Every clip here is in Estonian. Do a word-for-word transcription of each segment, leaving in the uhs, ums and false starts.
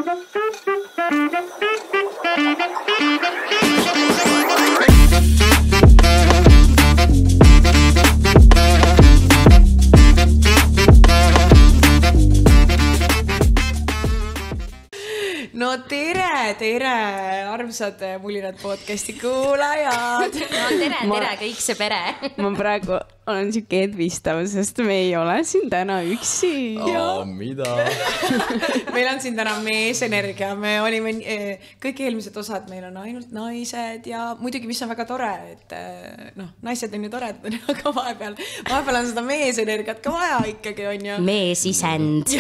No tere, tere, armsad Mulinad podcasti kuulajad. No tere, Ma- tere kõik see pere. ma praegu olen siuke edvistav, sest me ei ole siin täna üksi. Aa, mida? Meil on siin täna meesenergia, me olime eh, kõik eelmised osad, meil on ainult naised ja muidugi, mis on väga tore, et eh, noh, naised on ju tored, aga vahepeal, vahepeal on seda meesenergiat ka vaja ikkagi, on ju. Meesisend.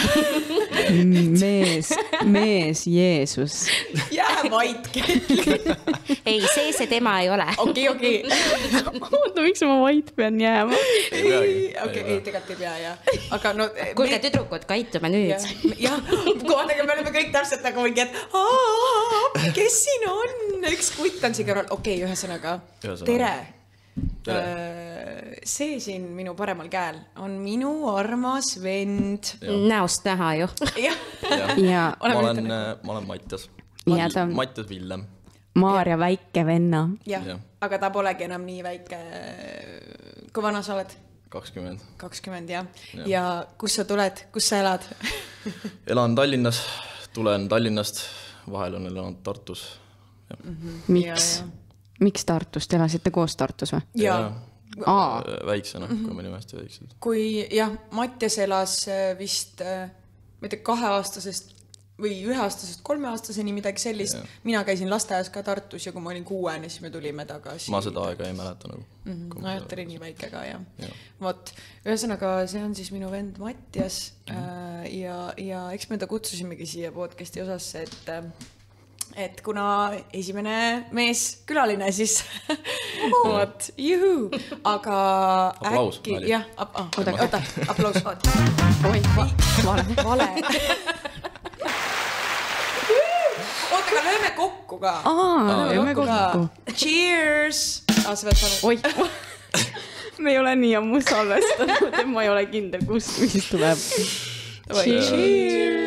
mees, mees Jeesus. Jää vait ketli. Ei, see see tema ei ole. Okei, okei. Oota, miks ma vait pean jääma? Ei peagi. Okei, ei, tegelikult ei pea, jah. Aga no... Kuulge, tüdrukud, kaitume nüüd. Jah, koodega me oleme kõik täpselt nagu mingi, et aaa, kes siin on? Üks kutt on siin kõrval. Okei, ühesõnaga. Tere. Tere. See siin minu paremal käel on minu armas vend. Näost näha ju. Jah. Ja Ma olen, ma olen Mattias. Ja ta on- Mattias Villem. Maarja väike venna. Jah, Jah. aga ta polegi enam nii väike. Kui vana sa oled? kakskümmend. kakskümmend, jah. Jah. Ja kus sa tuled? Kus sa elad? Elan Tallinnas, tulen Tallinnast, vahel on elanud Tartus. Miks? Miks Tartust? Elasite koos Tartus või? Ja Aa. Väiksena, kui me olime hästi väiksed. kui jah, Mattias elas äh, vist äh, ma ei tea, kaheaastasest või üheaastasest kolmeaastaseni midagi sellist. Ja. Mina käisin lasteaias ka Tartus ja kui ma olin kuuene, siis me tulime tagasi. Ma seda aega ei mäleta nagu. Mm-hmm. No jah, ta oli nii väike ka, jah. Ja. Vot, ühesõnaga, see on siis minu vend Mattias äh, ja, ja eks me ta kutsusimegi siia podcasti osasse, et äh, et kuna esimene mees külaline, siis vot, juhu, aga Aplaus, äkki, Mali. jah, ap, ah, oota, oota, aplaus, oota. Oi, vale. Vale. Oota, aga lööme kokku ka. Aa, lööme kokku. Cheers! Ah, sa pead pannud. Oi, me ei ole nii ammu salvestanud, et ma ei ole kindel, kust mis tuleb. Cheers!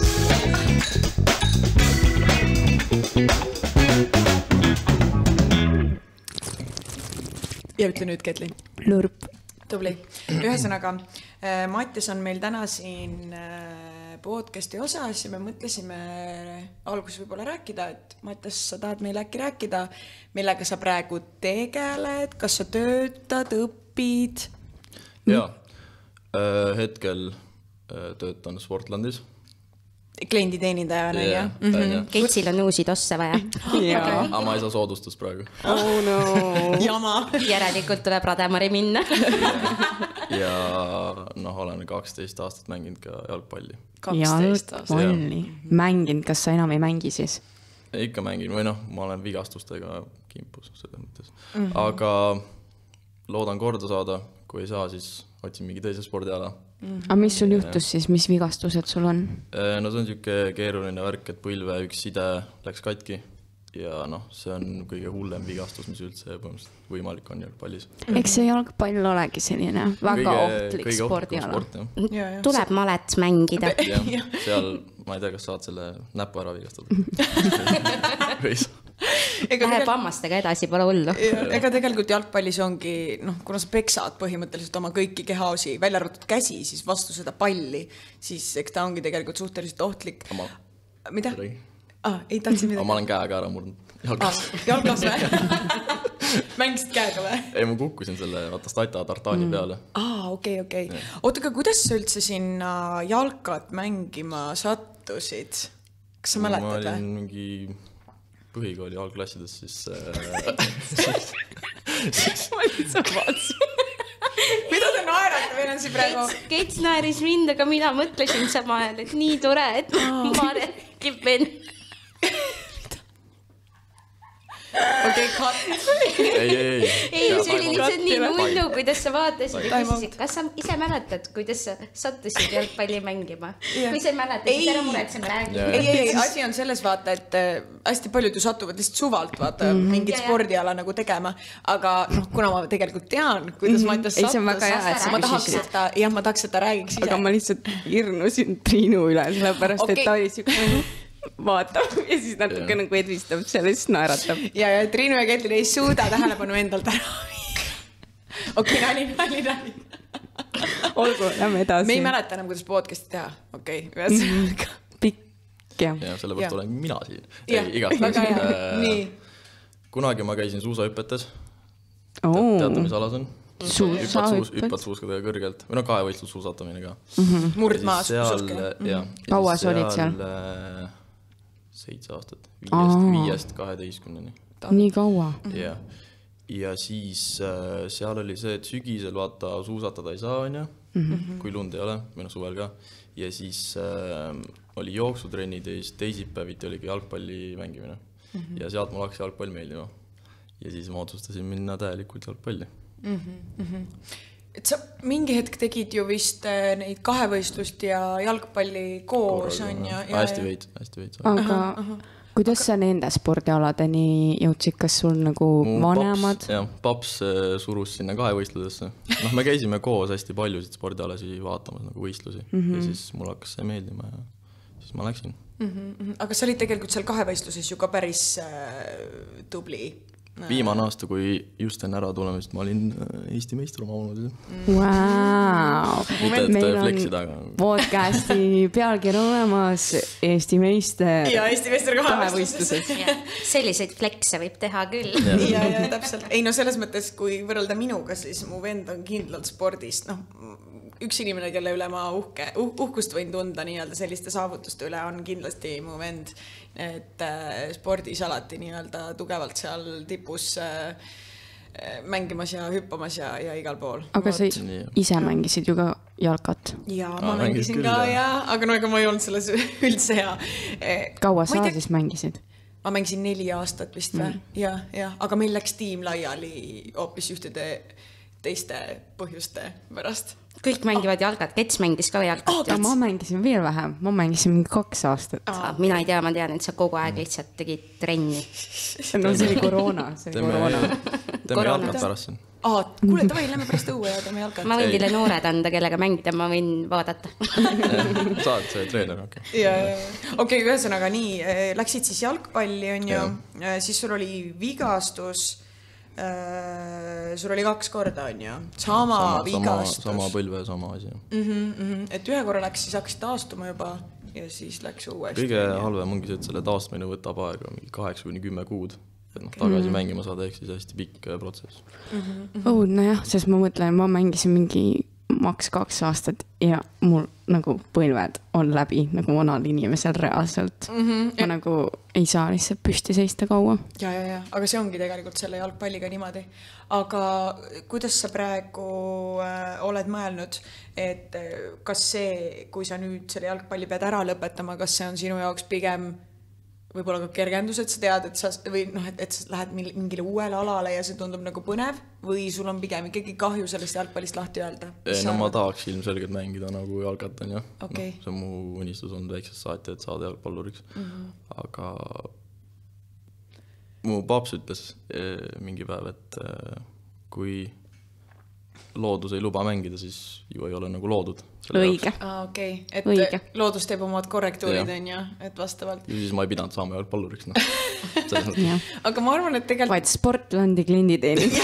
Ja ütle nüüd, Ketli. Lurp. Tubli. Ühesõnaga, Mattias on meil täna siin podcasti osas ja me mõtlesime alguses võib-olla rääkida, et Mattias, sa tahad meile äkki rääkida, millega sa praegu tegeled, kas sa töötad, õpid? Jaa, hetkel töötan Sportlandis. Klienditeenindajana, jah? jah. Ketsil on uusi tosse vaja. Jaa. Aga ma ei saa soodustust praegu. Oh no. Jama. Järelikult tuleb Rademari minna. Ja noh, olen kaksteist aastat mänginud ka jalgpalli. kaksteist aastat. Jalgpalli. Mänginud, kas sa enam ei mängi siis? Ikka mängin, või noh, ma olen vigastustega kimpus selles mõttes. Aga loodan korda saada, kui ei saa, siis otsin mingi teise spordiala. Aga mis sul juhtus siis, mis vigastused sul on? No see on siuke keeruline värk, et põlve üks side läks katki ja noh, see on kõige hullem vigastus, mis üldse põhimõtteliselt võimalik on jalgpallis. Eks see jalgpall olegi selline väga Kõige- ohtlik kõige spordiala. ohtlikum sport, jah. Tuleb malet mängida. jah, seal, ma ei tea, kas saad selle näpu ära vigastada. Või sa? Läheb hammastega edasi, pole hullu. Ega tegelikult jalgpallis ongi, noh, kuna sa peksad põhimõtteliselt oma kõiki kehaosi, välja arvatud käsi, siis vastu seda palli, siis eks ta ongi tegelikult suhteliselt ohtlik. Ma... Mida? Ah, ei tahtsin midagi. Aga ma olen käega ära murnud. Jalgas. Ah, jalgas või? Mängisid käega või? Ei, ma kukkusin selle vaata stata tartaani peale. Aa, okei, okei. Oota, aga kuidas sa üldse sinna jalkat mängima sattusid? Kas sa mäletad Ma või? olin mingi põhikooli algklassides, siis... Ma lihtsalt vaatasin. Mida te naerate? Meil on siin praegu... Kets naeris mind, aga mina mõtlesin sama ajal, et nii tore, et ma räägib venn. Okei, cut. ei, ei, ei. Ei, see oli lihtsalt nii mullu, kuidas sa vaatasid ja Time küsisid, kas sa ise mäletad, kuidas sa sattusid jalgpalli mängima? Kui sa ei mäleta, siis ära muretsema räägi. Jaa. Ei, ei, asi on selles vaata, et äh, hästi paljud ju satuvad lihtsalt suvalt vaata mm -hmm. mingit Ja, ja. spordiala nagu tegema, aga noh, kuna ma tegelikult tean, kuidas mm -hmm. Mattias Ei, see on sattus, väga hea, et sa ma tahaks, küsisid. et ta, jah, ma tahaks, et ta räägiks ise. Aga ma lihtsalt hirnusin Triinu üle, sellepärast Okei. et ta oli siuke vaatab ja siis natuke nagu edvistab seal ja siis naeratab. Ja, ja Triinu ja Ketlin ei suuda tähelepanu endalt ära. Okei, nali, nali, nali. Olgu, lähme edasi. Me ei mäleta enam, kuidas podcasti teha. Okei, ühesõnaga. Pikk, jah. Ja sellepärast olen mina siin. Jah, väga hea. Nii. Kunagi ma käisin suusahüpetes. Oh. Teate, mis alas on? Suusahüpped. Hüppad suuskadega kõrgelt. Või no kahevõistlus suusatamine ka. Mm-hmm. Murdmaas suusk. Kaua sa olid seal? Seitse aastat. Viiest, viiest kaheteistkümneni. Nii kaua? Ja. Ja siis äh, seal oli see, et sügisel vaata suusatada ei saa, on ja? Mm-hmm. Kui lund ei ole, või no suvel ka. Ja siis äh, oli jooksutrennid ja siis teisipäeviti oligi jalgpalli mängimine. Mm-hmm. Ja sealt mul hakkas jalgpall meeldima. Ja siis ma otsustasin minna täielikult jalgpalli. Mm-hmm. Et sa mingi hetk tegid ju vist neid kahevõistlust ja jalgpalli koos, on ja, ja, hästi veid, hästi veid. Aga aha, aha. Kuidas sa nende spordialadeni jõudsid, kas sul nagu Mu vanemad? Paps, jah, paps surus sinna kahevõistlusesse. Noh, me käisime koos hästi paljusid spordialasi vaatamas nagu võistlusi mm-hmm. ja siis mul hakkas see meeldima ja siis ma läksin. Mm-hmm. Aga sa olid tegelikult seal kahevõistluses ju ka päris äh, tubli. Viimane aasta, kui just enne ära tulemist, ma olin Eesti meister oma olnud. Wow. Meil on podcasti pealkiri olemas Eesti meister. Ja Eesti meister kahevõistluses. Selliseid flekse võib teha küll. Ja, ja täpselt. Ei, no selles mõttes, kui võrrelda minuga, siis mu vend on kindlalt spordist. No, üks inimene, kelle üle ma uhke, uh, uhkust võin tunda nii-öelda selliste saavutuste üle on kindlasti mu vend, et äh, spordis alati nii-öelda tugevalt seal tipus äh, mängimas ja hüppamas ja, ja igal pool. Aga sa ise mängisid ju ka jalkat? Ja, ma ah, mängisin küll, ka ja, aga no ega ma ei olnud selles üldse hea. Kaua sa tea... siis mängisid? Ma mängisin neli aastat vist või? Mm. Ja, ja, aga meil läks tiim laiali hoopis ühtede teiste põhjuste pärast. Kõik mängivad jalgat, Kets mängis ka jalgat. Oh, ma mängisin veel vähem, ma mängisin mingi kaks aastat. Ah, mina ei tea, ma tean, et sa kogu aeg lihtsalt tegid trenni. No see oli koroona, see oli teeme, koroona. Teeme jalkat pärast siin. Ah, kuule, tavai, lähme pärast õue ja teeme jalkat. Ma võin teile noored anda, kellega mängida, ma võin vaadata. Saad see treener, okei. Okay. Ja, ja. Okei, okay, ühesõnaga nii, läksid siis jalgpalli, on ju, ja. Siis sul oli vigastus. Uh, sul oli kaks korda, on ju? Sama, sama vigastus. Sama, sama põlve, sama asi. Mm-hmm, mm-hmm. Et ühe korra läks, siis hakkas taastuma juba ja siis läks uuesti. Kõige halvem ongi see, et selle taastamine võtab aega kaheksa kuni kümme kuud. Et noh, tagasi mm-hmm. mängima saada, ehk siis hästi pikk protsess. Mm-hmm. Oh, no jah, sest ma mõtlen, ma mängisin mingi maks kaks aastat ja mul nagu põlved on läbi nagu vanal inimesel reaalselt. Mm-hmm. Ma ja... nagu ei saa lihtsalt püsti seista kaua. Ja, ja, ja. Aga see ongi tegelikult selle jalgpalliga niimoodi. Aga kuidas sa praegu äh, oled mõelnud, et kas see, kui sa nüüd selle jalgpalli pead ära lõpetama, kas see on sinu jaoks pigem võib-olla ka kergendus, et sa tead, et sa, või noh, et, et sa lähed mingile uuele alale ja see tundub nagu põnev või sul on pigem ikkagi kahju sellest jalgpallist lahti öelda? Ei, no ma tahaks ilmselgelt mängida nagu jalgatan, jah. Okay. No, see on mu unistus on väiksest saati, et saada jalgpalluriks. Mm-hmm. Aga mu paps ütles mingi päev, et kui loodus ei luba mängida, siis ju ei ole nagu loodud. Õige. Ah, okei, okay. Et Õige. Loodus teeb omad korrektuurid, on ja, et vastavalt. Ja siis ma ei pidanud saama jalgpalluriks, noh. Aga ma arvan, et tegelikult... Vaid Sportlandi klienditeenid.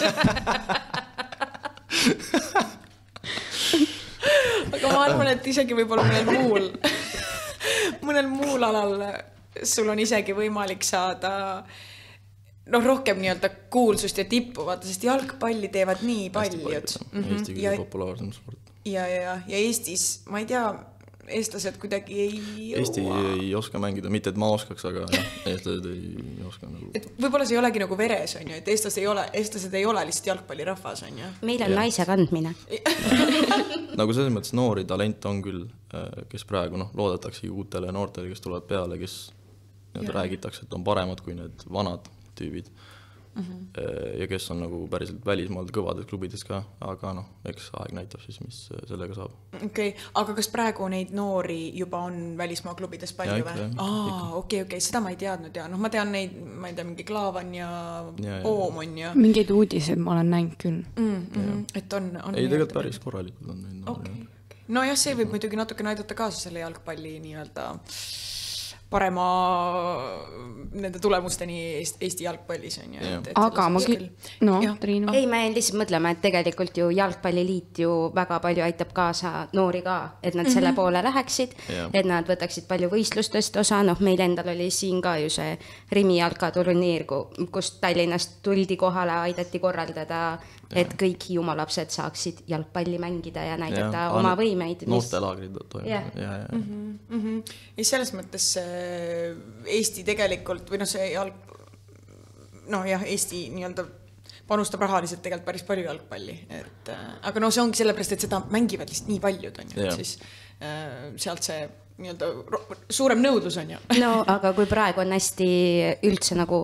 Aga ma arvan, et isegi võib-olla mõnel muul, mõnel muul alal sul on isegi võimalik saada... noh, rohkem nii-öelda kuulsust ja tippu, vaata, sest jalgpalli teevad nii paljud. Mm-hmm. Eesti kõige populaarsem sport. Ja, ja, ja, ja Eestis, ma ei tea, eestlased kuidagi ei jõua. Eesti ei oska mängida, mitte et ma oskaks, aga jah, eestlased ei oska nagu... Et võib-olla see ei olegi nagu veres, on ju, et eestlased ei ole, eestlased ei ole lihtsalt jalgpallirahvas, on ju. Meil on ja. Naise kandmine. Nagu selles mõttes noori talent on küll, kes praegu noh, loodetakse uutele noortele, kes tulevad peale, kes räägitakse, et on paremad kui need vanad tüübid mm-hmm. ja kes on nagu päriselt välismaal kõvades klubides ka, aga noh, eks aeg näitab siis, mis sellega saab. Okei, okay. Aga kas praegu neid noori juba on välismaa klubides palju või? Aa, okei, okei, seda ma ei teadnud ja noh, ma tean neid, ma ei tea, mingi Klaavan ja, ja Poom on ja... Mingeid uudiseid ma olen näinud küll. Mm-hmm. Et on... on ei, tegelikult päris korralikud on neid noori. Okay. No jah, see võib muidugi natuke näidata kaasa selle jalgpalli nii-öelda parema nende tulemusteni Eesti jalgpallis on ju. Et, et aga ma küll, no Triinu. Ei, ma lihtsalt mõtlema, et tegelikult ju jalgpalliliit ju väga palju aitab kaasa noori ka, et nad selle poole läheksid, ja. Et nad võtaksid palju võistlustest osa, noh meil endal oli siin ka ju see Rimi jalkaturniir, kus Tallinnast tuldi kohale, aidati korraldada, ja. Et kõik Hiiumaa lapsed saaksid jalgpalli mängida ja näidata ja. Oma võimeid. Noortelaagrid toimub. Ja. Ja, ja. Mm-hmm, mm-hmm. Ja selles mõttes Eesti tegelikult või noh see jalg noh jah, Eesti nii-öelda panustab rahaliselt tegelikult päris palju jalgpalli, et aga no see ongi sellepärast, et seda mängivad lihtsalt nii paljud on ju, et siis äh, sealt see nii-öelda suurem nõudlus on ju. No aga kui praegu on hästi üldse nagu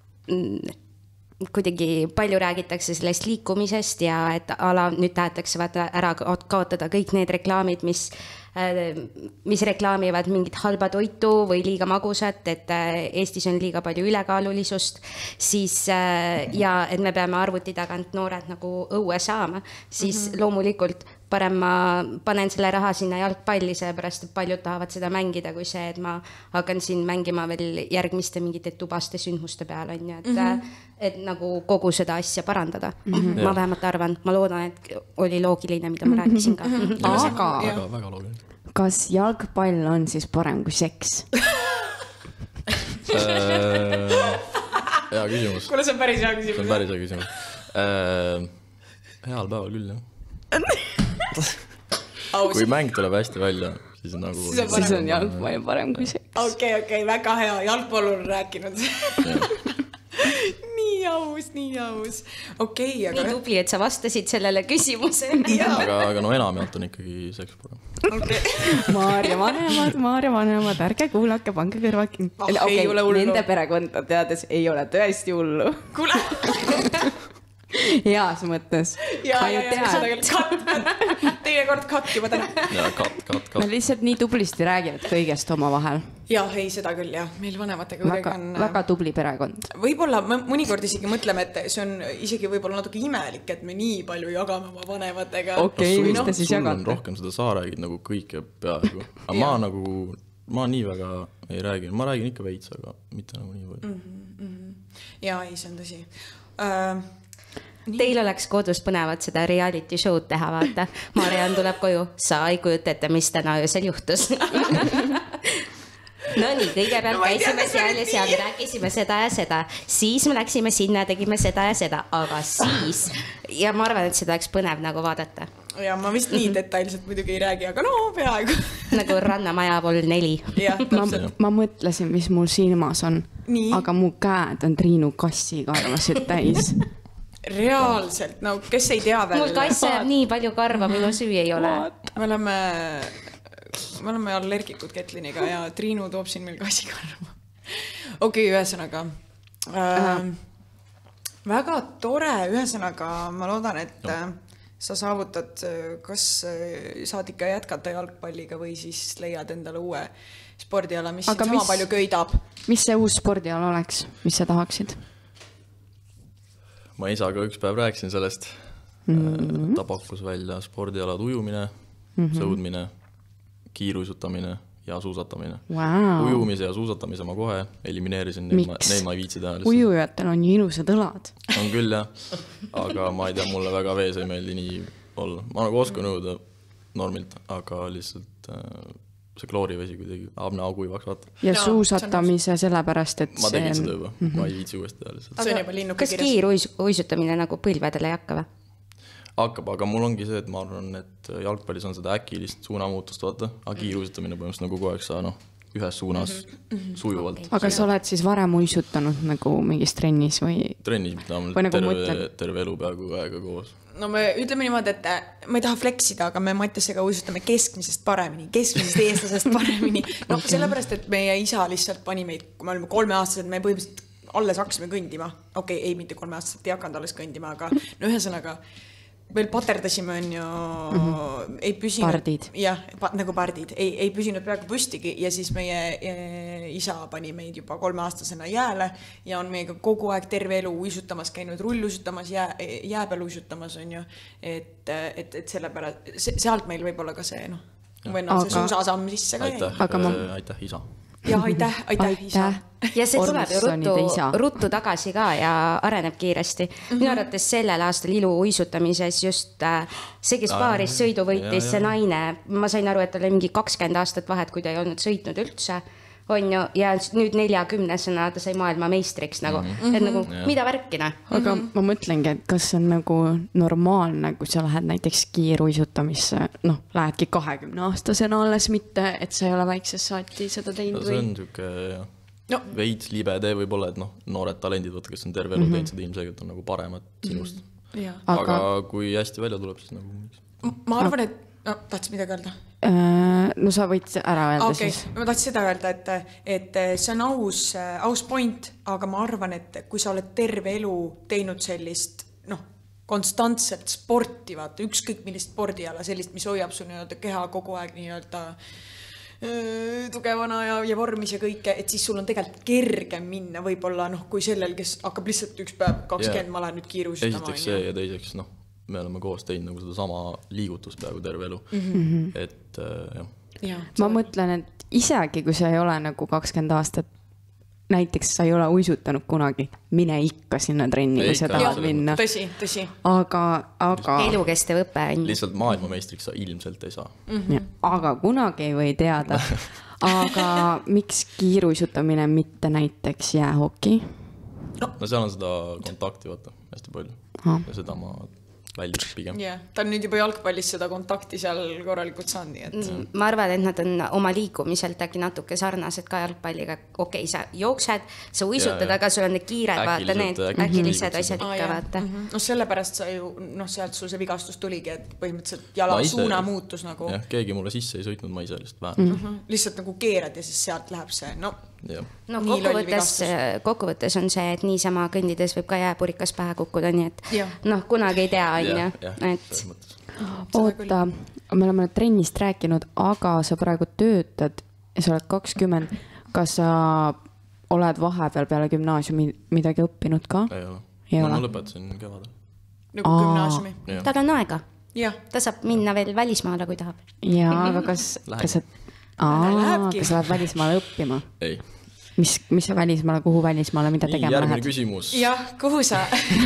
kuidagi palju räägitakse sellest liikumisest ja et ala nüüd tahetakse vaata ära kaotada kõik need reklaamid, mis mis reklaamivad mingit halba toitu või liiga magusat, et Eestis on liiga palju ülekaalulisust, siis ja et me peame arvuti tagant noored nagu õue saama, siis mm-hmm. loomulikult parem ma panen selle raha sinna jalgpalli, seepärast et paljud tahavad seda mängida, kui see, et ma hakkan siin mängima veel järgmiste mingite tubaste sündmuste peal, on ju, et, mm-hmm. et nagu kogu seda asja parandada. Mm-hmm. Ma vähemalt arvan, ma loodan, et oli loogiline, mida ma rääkisin ka. Mm-hmm. Aga väga, väga loogiline. Kas jalgpall on siis parem kui seks? Hea küsimus. Kuule, see on päris hea küsimus. See on päris hea küsimus. Heal päeval küll, jah. Kui mäng tuleb hästi välja, siis on nagu... Siis on, siis on jalgpall parem kui seks. Okei, okei, väga hea. Jalgpall on rääkinud. Nii aus, nii aus. Okei, aga... Nii tubli, et sa vastasid sellele küsimuse. aga, aga no enamjalt on ikkagi seks parem. Okay. Maarja vanemad, Maarja vanemad, ärge kuulake, pange kõrvaki. Ah, okay, nende perekonda teades ei ole tõesti hullu. Kuule! Heas mõttes. Ja, ja, ja, seda küll kat, teine kord kat juba täna. Ja, kat, kat, kat. Me lihtsalt nii tublisti räägivad kõigest oma vahel. Ja, ei, seda küll, jah. Meil vanematega väga, on... Väga tubli perekond. Võib-olla me mõnikord isegi mõtleme, et see on isegi võib-olla natuke imelik, et me nii palju jagame oma vanematega. Okei, okay, mis te siis jagate? Sul on rohkem seda, sa räägid nagu kõike peaaegu. Aga ma nagu, ma nii väga ei räägi. Ma räägin ikka veits, aga mitte nagu nii palju. Mm -hmm. Ja, ei, see on tõsi. Uh, Nii. Teil oleks kodus põnevad seda reality show'd teha, vaata. Mariann tuleb koju, sa ei kujuta ette, mis täna öösel juhtus. No nii, kõigepealt no, käisime tea, seal ja seal, rääkisime seda ja seda. Siis me läksime sinna ja tegime seda ja seda. Aga siis, ja ma arvan, et seda oleks põnev nagu vaadata. Ja ma vist nii detailselt muidugi ei räägi, aga no peaaegu. Nagu Rannamaja pool neli. Ja, ma, ma mõtlesin, mis mul silmas on. Nii. Aga mu käed on Triinu kassi karvasid täis. Reaalselt, no kes ei tea veel. Mul kass jääb nii palju karva, minu süü ei ole. Me oleme, me oleme allergikud Ketliniga ja Triinu toob siin meil kassi karva. Okei, ühesõnaga. Äh, väga tore, ühesõnaga ma loodan, et no. Sa saavutad, kas saad ikka jätkata jalgpalliga või siis leiad endale uue spordiala, mis aga sama mis, palju köidab. Mis see uus spordiala oleks, mis sa tahaksid? Ma isaga üks päev rääkisin sellest. Mm-hmm. Ta pakkus välja spordialad ujumine, mm-hmm. sõudmine, kiiruisutamine ja suusatamine. Wow. Ujumise ja suusatamise ma kohe elimineerisin, neid ma, neid ma ei viitsi teha. Ujujatel on ju ilusad õlad. On küll, jah. Aga ma ei tea, mulle väga vees ei meeldi nii olla. Ma nagu oskan ujuda normilt, aga lihtsalt see kloorivesi kuidagi abne aukuivaks vaata. Ja no, suusatamise sellepärast, et ma tegin seda juba, mm-hmm. ma ei viitsi uuesti teha lihtsalt. Aga kas kiiruisutamine nagu põlvedele ei hakka või? Hakkab, aga mul ongi see, et ma arvan, et jalgpallis on seda äkilist suunamuutust vaata, aga kiiruisutamine põhimõtteliselt nagu kogu aeg saa noh, ühes suunas mm-hmm. sujuvalt. Okay. Aga sa oled siis varem uisutanud nagu mingis trennis või? Trennis, mitte nagu terve, terve elu peaaegu aega koos. No me ütleme niimoodi, et ma ei taha fleksida, aga me Mattiasega uisutame keskmisest paremini, keskmisest eestlasest paremini. No okay. Sellepärast, et meie isa lihtsalt pani meid, kui me olime kolmeaastased, me põhimõtteliselt alles hakkasime kõndima. Okei, okay, ei mitte kolmeaastased, ei hakanud alles kõndima, aga no ühesõnaga veel paterdasime on ju mm-hmm. ei püsinud. Pardid. Jah, nagu pardid. Ei, ei püsinud peaaegu püstigi ja siis meie e, isa pani meid juba kolmeaastasena jääle ja on meiega kogu aeg terve elu uisutamas käinud, rulluisutamas, jää, jää peal uisutamas on ju. Et, et, et selle pärast, sealt meil võib olla ka see, noh, või noh, see suusasamm sisse ka. Aitäh, aga ma... aitäh isa. ja aitäh, aitäh, isa. ja see tuleb ju ruttu, ruttu tagasi ka ja areneb kiiresti. Mm -hmm. minu arvates sellel aastal iluuisutamises just äh, see, kes paaris sõidu võitis, see naine, ma sain aru, et tal oli mingi kakskümmend aastat vahet, kui ta ei olnud sõitnud üldse, on ju, ja nüüd neljakümnesena ta sai maailma meistriks nagu, mm -hmm. et nagu ja. mida värkina. aga mm -hmm. ma mõtlengi, et kas see on nagu normaalne, kui sa lähed näiteks kiiruisutamisse, noh, lähedki kahekümne aastasena alles, mitte, et sa ei ole väiksest saati seda teinud no, või? See on niisugune no. veits libe tee võib-olla, et noh, noored talendid, võtta, kes on terve elu mm -hmm. teinud, seda ilmselgelt on nagu paremad sinust mm. -hmm. aga, aga kui hästi välja tuleb, siis nagu ma arvan, et no, tahtsid midagi öelda? No sa võid ära öelda okay. siis. Ma tahtsin seda öelda, et, et see on aus, aus point, aga ma arvan, et kui sa oled terve elu teinud sellist, noh, konstantselt sporti, vaata, ükskõik millist spordiala, sellist, mis hoiab su nii-öelda keha kogu aeg nii-öelda tugevana ja, ja vormis ja kõike, et siis sul on tegelikult kergem minna võib-olla, noh, kui sellel, kes hakkab lihtsalt üks päev kakskümmend yeah. ma lähen nüüd kiirustama. Esiteks see ja teiseks, noh, me oleme koos teinud nagu seda sama liigutust peaaegu terve elu. Mm -hmm. Et äh, jah. Ja, ma mõtlen, et isegi kui sa ei ole nagu kakskümmend aastat, näiteks sa ei ole uisutanud kunagi, mine ikka sinna trenni, kui sa tahad minna. Tõsi, tõsi. Aga, aga... elukestev õpe. Lihtsalt maailmameistriks sa ilmselt ei saa. Mm -hmm. ja, aga kunagi ei või teada. Aga miks kiiruisutamine, mitte näiteks jäähoki? No, no seal on seda kontakti, vaata, hästi palju. Ha. Ja seda ma... väldib pigem. Yeah. Ta on nüüd juba jalgpallis seda kontakti seal korralikult saanud, nii et... Mm, ma arvan, et nad on oma liikumiselt äkki natuke sarnased ka jalgpalliga. Okei, okay, sa jooksed, sa uisutad, ja, aga sul on need kiired, vaata, need äkilised asjad ikka, ah, vaata. Mm -hmm. No sellepärast sa ju, noh, sealt sul see vigastus tuligi, et põhimõtteliselt jala ise, suuna muutus nagu... Jah, keegi mulle sisse ei sõitnud, ma ise lihtsalt vähem. Mm -hmm. Lihtsalt nagu keerad ja siis sealt läheb see, no... Ja. No kokkuvõttes, kokkuvõttes on see, et niisama kõndides võib ka jääpurikas pähe kukkuda, nii et ja. noh, kunagi ei tea, on ju. Et... oota, me oleme trennist rääkinud, aga sa praegu töötad ja sa oled kakskümmend. Kas sa oled vahepeal peale gümnaasiumi midagi õppinud ka? Ei ole. Ei no, ole? Ma lõpetasin kevadel. Nagu gümnaasiumi? Tal on aega. Ja. Ta saab minna veel välismaale, kui tahab. Jaa, aga kas, kas sa... Aa, kas sa lähed välismaale õppima? Ei. Mis, mis see välismaale, kuhu välismaale, mida tegema järgmine lähed? Küsimus. Jah, kuhu sa?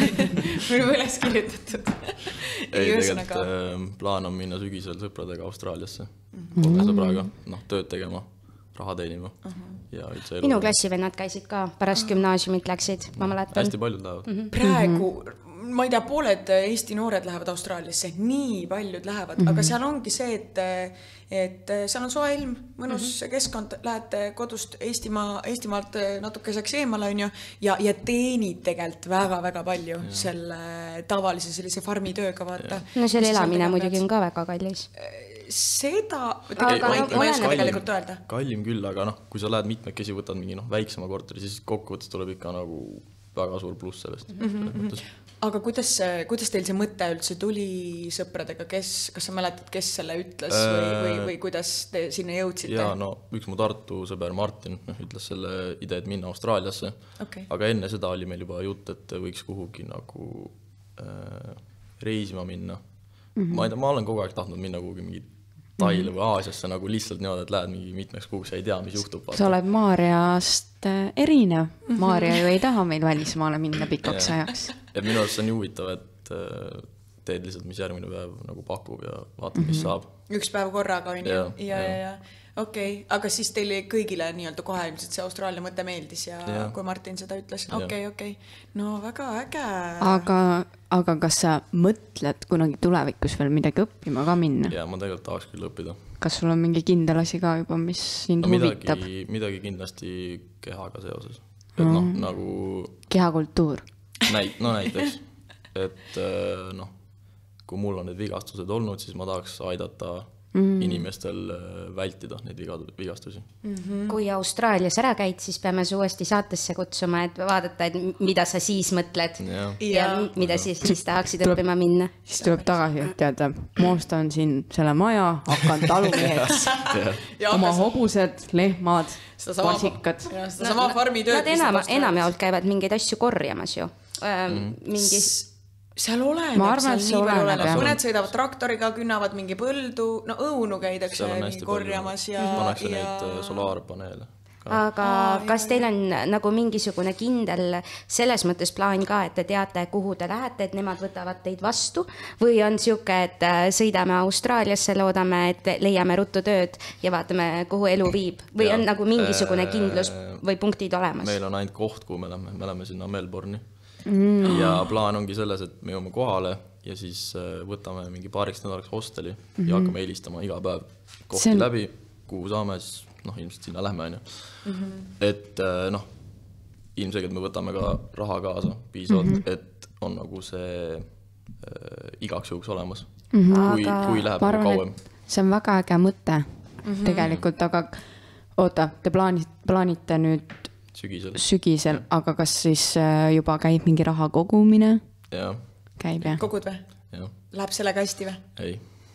Mul on üles kirjutatud. Ei, tegelikult äh, plaan on minna sügisel sõpradega Austraaliasse. Mm-hmm. Kolme sõbraga, noh, tööd tegema, raha teenima. Mm-hmm. Ja elu... Minu klassivennad käisid ka, pärast gümnaasiumit läksid, ma mäletan. Hästi paljud lähevad. Mm-hmm. Praegu... ma ei tea, pooled Eesti noored lähevad Austraaliasse, nii paljud lähevad, mm-hmm. aga seal ongi see, et, et seal on soe ilm, mõnus mm-hmm. keskkond, lähete kodust Eestimaa, Eestimaalt natukeseks eemale, on ju, ja, ja teenid tegelikult väga-väga palju ja. Selle tavalise sellise farmi tööga, vaata. No seal elamine muidugi on ka väga kallis. Seda, aga ei, ma ei, ma ei oska tegelikult öelda. Kallim küll, aga noh, kui sa lähed mitmekesi, võtad mingi noh, väiksema korteri, siis kokkuvõttes tuleb ikka nagu väga suur pluss sellest. Mm-hmm. Aga kuidas, kuidas teil see mõte üldse tuli sõpradega, kes, kas sa mäletad, kes selle ütles või, või, või kuidas te sinna jõudsite? Jaa, no üks mu Tartu sõber Martin ütles selle ideed minna Austraaliasse, okay. Aga enne seda oli meil juba jutt, et võiks kuhugi nagu äh, reisima minna. Mm-hmm. Ma ei tea, ma olen kogu aeg tahtnud minna kuhugi mingi Taile või Aasiasse nagu lihtsalt niimoodi, et lähed mingi mitmeks kuuks ja ei tea, mis juhtub. Sa oled Maarjast erinev. Maarja ju ei taha meil välismaale minna pikaks ajaks. Ja minu arust on nii huvitav, et teed lihtsalt, mis järgmine päev nagu pakub ja vaatad, mis saab. Üks päev korraga on ju. Ja, ja, ja, ja. Okei, okay. Aga siis teile kõigile nii-öelda kohe ilmselt see Austraalia mõte meeldis ja, ja. Kui Martin seda ütles. Okei, okei. No väga äge. Aga, aga kas sa mõtled kunagi tulevikus veel midagi õppima ka minna? Ja, ma tegelikult tahaks küll õppida. Kas sul on mingi kindel asi ka juba, mis sind no, midagi, huvitab? Midagi kindlasti kehaga seoses. Et mm. noh, nagu... Kehakultuur. Näit, no näiteks. Et noh, kui mul on need vigastused olnud, siis ma tahaks aidata mm. inimestel vältida neid vigastusi. Mm-hmm. Kui Austraalias ära käid, siis peame su uuesti saatesse kutsuma, et vaadata, et mida sa siis mõtled ja, ja mida ja. Siis, siis tahaksid tuleb, õppima minna. Siis tuleb tagasi, et teada, moostan siin selle maja, hakkan talumeheks, oma hobused, lehmad, vasikad. Seda sama farmi tööd. Nad enam, enam jaolt käivad mingeid asju korjamas ju. Mm. Mingis... Seal oleneb, ma arvan, seal nii palju oleneb. Mõned sõidavad traktoriga, künnavad mingi põldu, no õunu käidakse korjamas. Ja, Pannakse ja... neid solaarpaneele. aga Aa, kas jah, teil on jah. nagu mingisugune kindel selles mõttes plaan ka, et te teate, kuhu te lähete, et nemad võtavad teid vastu või on siuke, et sõidame Austraaliasse, loodame, et leiame ruttu tööd ja vaatame, kuhu elu viib või ja, on nagu mingisugune kindlus või punktid olemas? Meil on ainult koht, kuhu me lähme, me lähme sinna Melbourne'i mm. ja plaan ongi selles, et me jõuame kohale ja siis võtame mingi paariks nädalaks hosteli mm-hmm. ja hakkame helistama iga päev kohti on... läbi, kuhu saame, siis noh, ilmselt sinna lähme, on ju. Mm-hmm. Et noh, ilmselgelt me võtame ka raha kaasa piisavalt, mm-hmm. et on nagu see äh, igaks juhuks olemas, mm-hmm. kui, kui läheb arvan, kauem. See on väga äge mõte mm-hmm. tegelikult, aga oota, te plaanite, plaanite nüüd sügisel, sügisel aga kas siis juba käib mingi raha kogumine? Jaa. Käib, jah? Kogud või? Jah. Läheb sellega hästi või? Ei.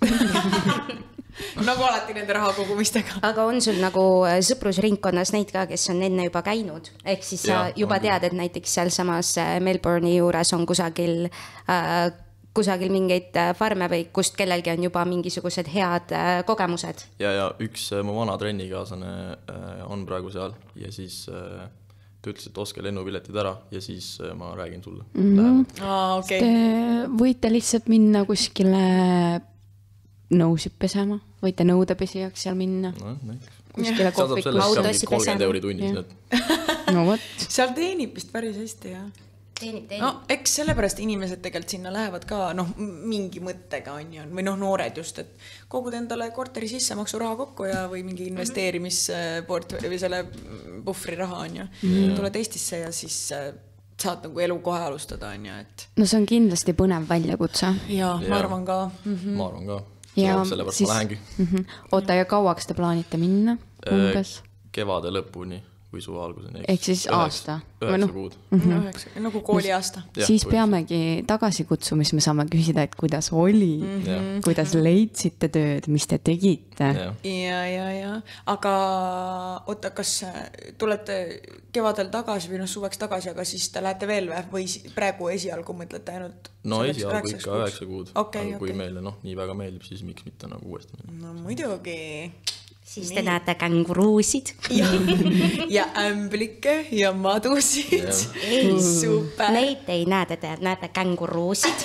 nagu alati nende raha kogumistega. Aga on sul nagu sõprusringkonnas neid ka, kes on enne juba käinud? Ehk siis ja, sa juba tead, et näiteks seal samas Melbourne'i juures on kusagil, äh, kusagil mingeid farme või kust kellelgi on juba mingisugused head äh, kogemused? Ja, ja üks mu vana trennikaaslane äh, on praegu seal ja siis äh, ta ütles, et oske lennupiletid ära ja siis äh, ma räägin sulle. Mm-hmm. Ah, okay. Te võite lihtsalt minna kuskile nõusid pesema, võite nõudepesijaks seal minna. No, näiteks. Kuskile kohvikus. Autossi pesema. kolmkümmend euri tunnis. No võt. Seal teenib vist päris hästi, jah. Teenib, teenib. No, eks sellepärast inimesed tegelikult sinna lähevad ka, noh, mingi mõttega on ju, või noh, noored just, et kogud endale korteri sisse maksu raha kokku ja või mingi investeerimisport või selle puhvri raha on ju. Mm. Tuled Eestisse ja siis saad nagu elu kohe alustada on ju, et... No see on kindlasti põnev väljakutse. Ja, ma arvan ka. Mm-hmm. Ma arvan ka. Ja sellepärast siis, ma lähengi. Mm-hmm. Oota, ja kauaks te plaanite minna? Umbes? Kevade lõpuni või suve alguseni. Ehk siis üheks, aasta? Üheksa no, kuud. Mm-hmm. Üheksa, nagu kooli aasta. Ja, siis peamegi tagasi kutsumis, me saame küsida, et kuidas oli, mm-hmm. kuidas leidsite tööd, mis te tegite. Ja, ja, ja, ja. Aga oota, kas tulete kevadel tagasi või noh suveks tagasi, aga siis te lähete veel või praegu esialgu mõtlete ainult? No esialgu ikka üheksa kuud. Okay, aga kui okay. meile noh, nii väga meeldib, siis miks mitte nagu uuesti minna. No muidugi. Siis te näete känguruusid. Ja, ja ämblikke ja madusid. Ei, super. Neid ei näete, te näete känguruusid.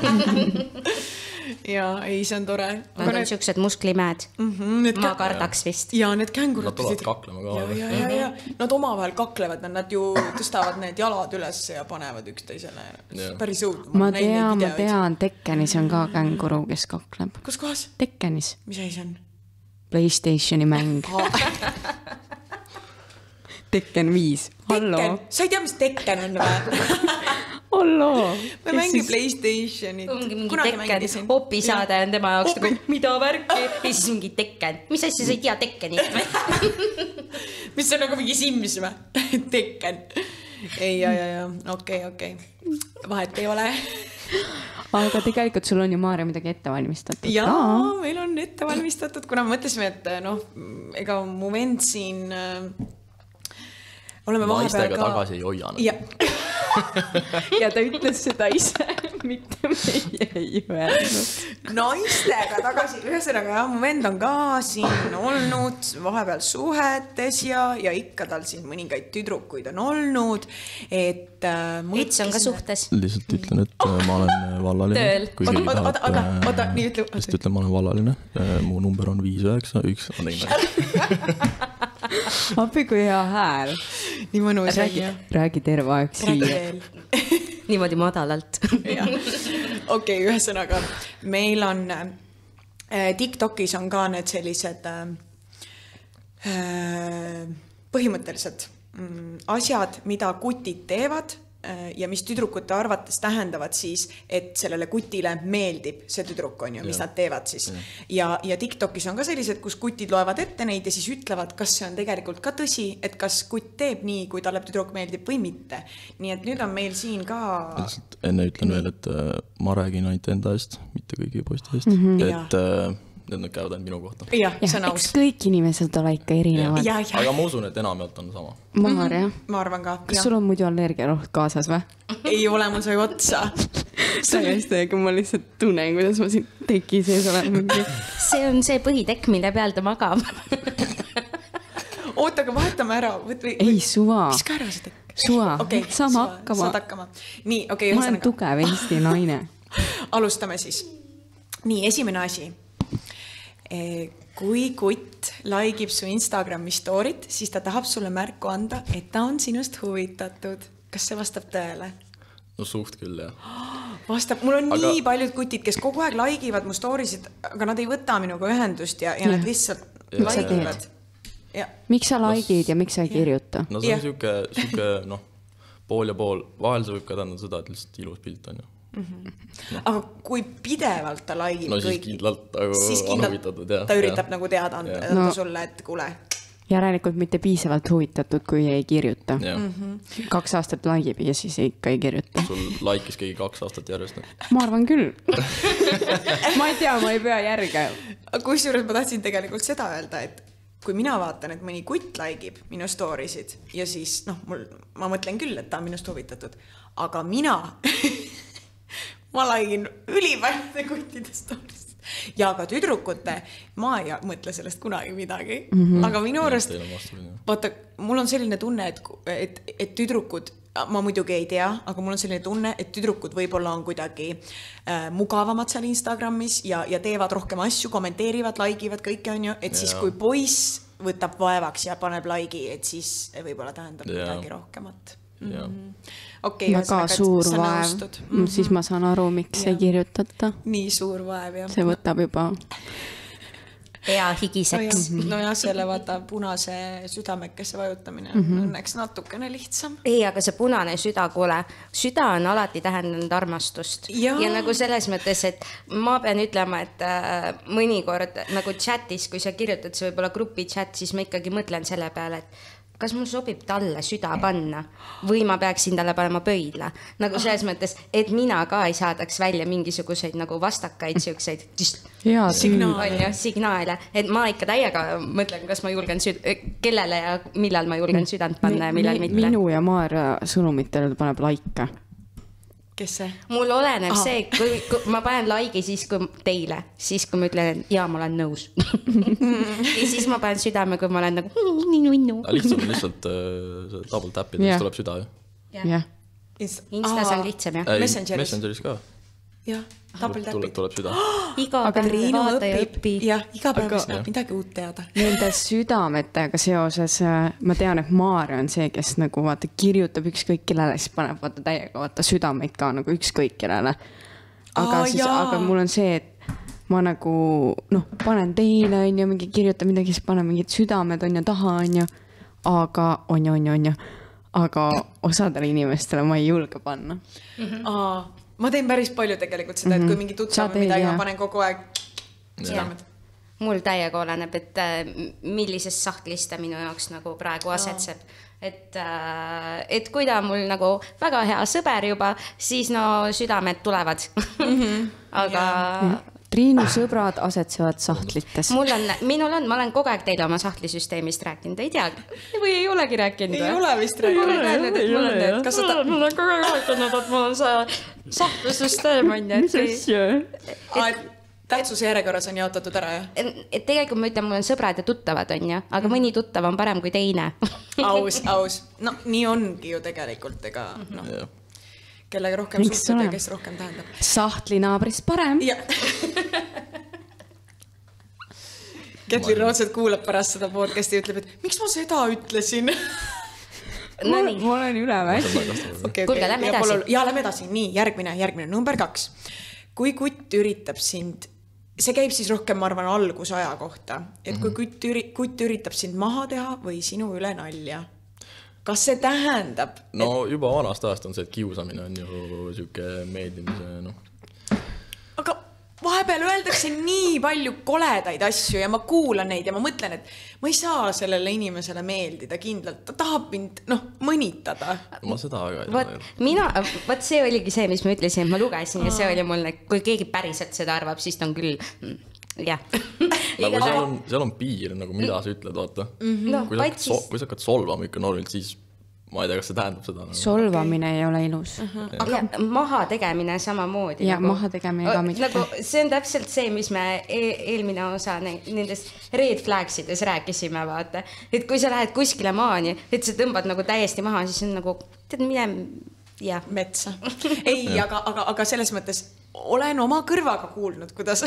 Ja, ei, see on tore. Nad on need... siuksed musklimäed. Mm-hmm, ma kardaks vist. Ja need kängurud. Nad tulevad kaklema ka. Ja, ja, ja, ja. Nad omavahel kaklevad, nad ju tõstavad need jalad üles ja panevad üksteisele. Päris õud. Ma tean, ma tean, Tekkenis on ka känguru, kes kakleb. Kus kohas? Tekkenis. Mis asi on? PlayStationi mäng. Tekken viis. Tekken? Sa ei tea, mis Tekken on või? Hallo. Ma mängin PlayStationit. Ongi mingi Tekken. Hopi saade on tema jaoks nagu, mida värki? Ja siis mingi Tekken. Mis asja sa ei tea Tekkenit või? Mis on nagu mingi Sims või? Tekken. Ei, ja, ja, ja. Okei, okei. Vahet ei ole. Aga tegelikult sul on ju, Maarja, midagi ette valmistatud. Jaa, meil on ette valmistatud, kuna me mõtlesime, et noh, ega mu vend siin äh, oleme vahepeal ka... Naistega tagasi ei hoianud. Ja. ja ta ütles seda ise, mitte meie ei öelnud. Naistega tagasi, ühesõnaga jah, mu vend on ka siin olnud vahepeal suhetes ja, ja ikka tal siin mõningaid tüdrukuid on olnud, et äh, Its on ka suhtes. Lihtsalt ütlen, et äh, ma olen vallaline. Tööl. Oota, oota, oota, oota, nii ütle. Lihtsalt ütlen, ma olen vallaline. Mu number on viis üheksa üks on neile. Appi, kui hea hääl. Nii mõnus. Räägi, räägi terve aeg siia. Niimoodi madalalt. Okei, ühesõnaga, meil on äh, TikTokis on ka need sellised äh, põhimõtteliselt mm, asjad, mida kutid teevad äh, ja mis tüdrukute arvates tähendavad siis, et sellele kutile meeldib see tüdruk on ju, mis ja. Nad teevad siis. Ja. Ja, ja TikTokis on ka sellised, kus kutid loevad ette neid ja siis ütlevad, kas see on tegelikult ka tõsi, et kas kutt teeb nii, kui talle tüdruk meeldib või mitte. Nii et nüüd on meil siin ka... Enne ütlen veel, et äh, ma räägin ainult enda eest, mitte kõigi posti eest. Mm-hmm. Et äh, need käivad ainult minu kohta. Ja, ja eks kõik inimesed ole ikka erinevad. Ja, ja. Aga ma usun, et enamalt on sama. Maarja. Mm-hmm. Ma arvan ka. Kas ja. Sul on muidu allergiaroht kaasas või? Ei ole, mul sai otsa. Täiesti, kui ma lihtsalt tunnen, kuidas ma siin teki sees olen. See on see põhitekk, mille peal ta magab. oota, aga vahetame ära. Või, või, ei, suva. Mis ka ära seda? Suva, okay, sama hakkama. Saad hakkama. Nii, okei. Okay, ma olen tugev Eesti naine. Alustame siis. Nii, esimene asi. Kui kutt laigib su Instagrami storyt, siis ta tahab sulle märku anda, et ta on sinust huvitatud. Kas see vastab tõele? No suht küll, jah. Vastab. Mul on aga... nii paljud kutid, kes kogu aeg laigivad mu storysid, aga nad ei võta minuga ühendust ja, ja nad lihtsalt ja. laigivad. Ja. Miks sa laigid ja miks sa ei kirjuta? No see on siuke, siuke, noh, pool ja pool. Vahel see võib ka tähendada seda, et lihtsalt ilus pilt on ju. Mm-hmm. No. Aga kui pidevalt ta laigib no, kõik, siis kindlalt nagu siis kindlalt ja. ta üritab ja. Nagu teada anda ja. No. Sulle, et kuule. Järelikult mitte piisavalt huvitatud, kui ei kirjuta. Mm-hmm. Kaks aastat laigib ja siis ikka ei kirjuta. Sul laikis keegi kaks aastat järjest. Ma arvan küll. Ma ei tea, ma ei pea järge. Kui juures ma tahtsin tegelikult seda öelda, et kui mina vaatan, et mõni kutt laigib minu storisid ja siis, noh, mul, ma mõtlen küll, et ta on minust huvitatud, aga mina ma laigin ülipaljude kuttide stories. Ja ka tüdrukute, ma ei mõtle sellest kunagi midagi. Mm-hmm. Aga minu arust, vaata, mul on selline tunne, et, et, et tüdrukud, ma muidugi ei tea, aga mul on selline tunne, et tüdrukud võib-olla on kuidagi äh, mugavamad seal Instagramis ja, ja teevad rohkem asju, kommenteerivad, laigivad kõike on ju, et siis ja. Kui poiss võtab vaevaks ja paneb laigi, et siis võib-olla tähendab ja. Midagi rohkemat. Mm-hmm. Okay, väga suur vaev, mm-hmm. siis ma saan aru, miks ja. Ei kirjutata. Nii suur vaev, jah. See võtab juba hea higiseks. No, no jah, selle vaata punase südamekesse vajutamine on mm-hmm. õnneks natukene lihtsam. Ei, aga see punane süda, kuule, süda on alati tähendanud armastust. Ja, ja nagu selles mõttes, et ma pean ütlema, et äh, mõnikord nagu chatis, kui sa kirjutad see võib-olla grupi chat, siis ma ikkagi mõtlen selle peale, et kas mul sobib talle süda panna või ma peaksin talle panema pöidla. Nagu selles mõttes, et mina ka ei saadaks välja mingisuguseid nagu vastakaid siukseid ja, signaale. signaale. Et ma ikka täiega mõtlen, kas ma julgen süd... kellele ja millal ma julgen südant panna ja millal mitte. Minu ja Maarja sõnumitele paneb laike. Kes see? Mul oleneb Aha. see, kui, kui ma panen laigi siis, kui teile, siis kui ma ütlen, et jaa, ma olen nõus. Ja siis ma panen südame, kui ma olen nagu ninu-ninu. Lihtsam on lihtsalt uh, double tapida, yeah. Siis tuleb süda ju. Jah. Yeah. Instas on lihtsam, jah. Messengeris. Messengeris ka. Jah, double tapid. Tuleb süda. Iga päev vaata ja õpi. Jah, iga päev saab midagi uut teada. Nende südametega seoses, ma tean, et Maarja on see, kes nagu vaata kirjutab ükskõik kellele, siis paneb vaata täiega vaata südameid ka nagu ükskõik kellele. Aga, siis, aga mul on see, et ma nagu, noh, panen teile, on ju, mingi kirjutab midagi, siis panen mingid südamed, on ju, taha, on ju. Aga, on ju, on ju, on ju. Aga osadele inimestele ma ei julge panna. Mm-hmm. Aa. Ma teen päris palju tegelikult seda, et kui mingi tuttav midagi, ma panen kogu aeg südamed. Mul täiega oleneb, et millises sahtlist ta minu jaoks nagu praegu asetseb. Et, et kui ta mul nagu väga hea sõber juba, siis no südamed tulevad. Mm-hmm. Aga... Ja. Triinu sõbrad asetsevad sahtlites. Mul on, minul on, ma olen kogu aeg teile oma sahtlisüsteemist rääkinud, ei tea, või ei olegi rääkinud. Ei ole vist rääkinud. Mul on kogu aeg rääkinud, et mul on see sahtlisüsteem on. Mis asja? Tähtsuse järjekorras on jaotatud ära, jah? Et tegelikult ma ütlen, mul on sõbrad ja tuttavad on ja, aga mõni tuttav on parem kui teine. Aus, aus. No nii ongi ju tegelikult, ega noh. Kellega rohkem suhtud ja kes rohkem tähendab. Sahtli naabrist parem. Ketli Rootset kuulab pärast seda podcasti ja ütleb, et miks ma seda ütlesin? Ma, ma olen üle väsi. Okay, Kuulge, lähme edasi. Ja lähme edasi. Nii, järgmine, järgmine. Number kaks. Kui kutt üritab sind, see käib siis rohkem, ma arvan, algusaja kohta. Et kui kutt, üri, kutt üritab sind maha teha või sinu üle nalja. Kas see tähendab? No et... juba vanast ajast on see, et kiusamine on ju siuke meeldimise, noh. Aga vahepeal öeldakse nii palju koledaid asju ja ma kuulan neid ja ma mõtlen, et ma ei saa sellele inimesele meeldida kindlalt. Ta tahab mind, noh, mõnitada. Ma seda aga ei võt, mina, võt see oligi see, mis ma ütlesin, et ma lugesin ja see oli mul, kui keegi päriselt seda arvab, siis ta on küll... jah. Nagu seal on, seal on piir, nagu mida sa ütled, vaata. Mm-hmm. No, kui, sa hakkad, so, kui sa hakkad solvama ikka noorilt, siis ma ei tea, kas see tähendab seda nagu. Solvamine okay. ei ole ilus uh-huh. aga maha tegemine samamoodi ja nagu, maha tegemine ka mitte nagu, see on täpselt see, mis me e- eelmine osa nendest red flagsides rääkisime, vaata, et kui sa lähed kuskile maani, et sa tõmbad nagu täiesti maha, siis on nagu tead, mine ja. metsa ei, aga, aga, aga selles mõttes olen oma kõrvaga kuulnud, kuidas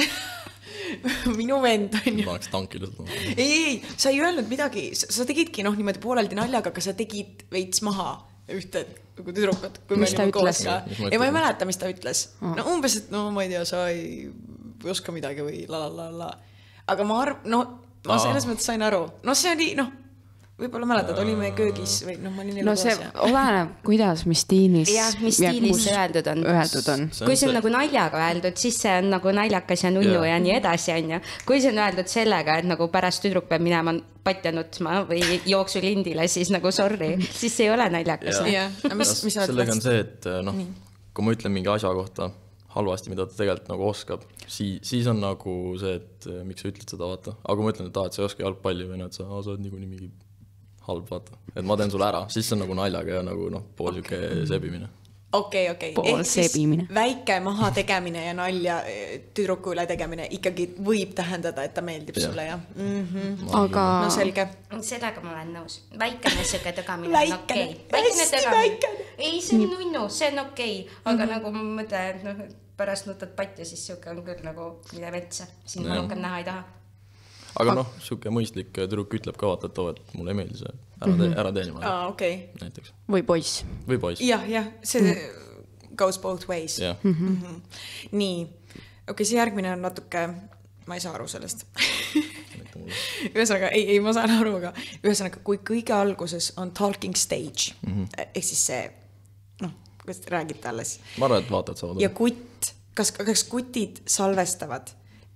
minu vend on ju. Ma oleks tankile seda. Ei, ei, sa ei öelnud midagi, sa tegidki noh, niimoodi pooleldi naljaga, aga sa tegid veits maha ühte nagu tüdrukut. Mis ta ütles? Ja ma ei mäleta, mis ta ütles. No umbes, et no ma ei tea, sa ei oska midagi või lalalala. Aga ma arv, no ma selles mõttes sain aru. No see oli, noh, võib-olla mäletad, olime köögis või noh, ma olin no see oleneb, kuidas, mis stiilis ja, mis stiilis see öeldud on, öeldud on. Kui see on nagu naljaga öeldud, siis see on nagu naljakas ja nunnu ja, ja nii edasi on ju. Kui see on öeldud sellega, et nagu pärast tüdruk peab minema patja nutma või jooksulindile, siis nagu sorry, siis see ei ole naljakas. Ja. Ja, mis, mis sellega on see, et noh, kui ma ütlen mingi asja kohta halvasti, mida ta tegelikult nagu oskab, siis, siis on nagu see, et miks sa ütled seda, vaata. Aga kui ma ütlen, et, ta, et sa ei oska jalgpalli või et sa, sa oled niikuinii mingi halb, vaata. Et ma teen sulle ära, siis see on nagu naljaga ja nagu noh, pool okay. Siuke sebimine. Okei, okei. Pool sebimine. Väike maha tegemine ja nalja tüdruku üle tegemine ikkagi võib tähendada, et ta meeldib ja. Sulle ja. Mm-hmm. Aga... No selge. Sellega ma olen nõus. Väikene siuke tõgamine on okei. Okay. Hästi väikene. Ei, see on nunnu, see on okei. Okay. Aga mm-hmm. nagu ma mõtlen, et noh, pärast nutad patja, siis siuke on küll nagu mille vetsa. Siin ma rohkem näha ei taha. Aga noh, siuke mõistlik tüdruk ütleb ka vaata, et too, et mulle ei meeldi see. Ära, te, ära teeni mulle. Aa, okei. Okay. Näiteks. Või poiss. Või poiss. Jah, jah, see mm. goes both ways. Yeah. Mm -hmm. Nii. Okei, okay, see järgmine on natuke, ma ei saa aru sellest. Ühesõnaga, ei, ei, ma saan aru, aga ühesõnaga, kui kõige alguses on talking stage, mm -hmm. ehk siis see, noh, kuidas te räägite alles. Ma arvan, et vaatad saavad. Ja kutt, kas, kas kutid salvestavad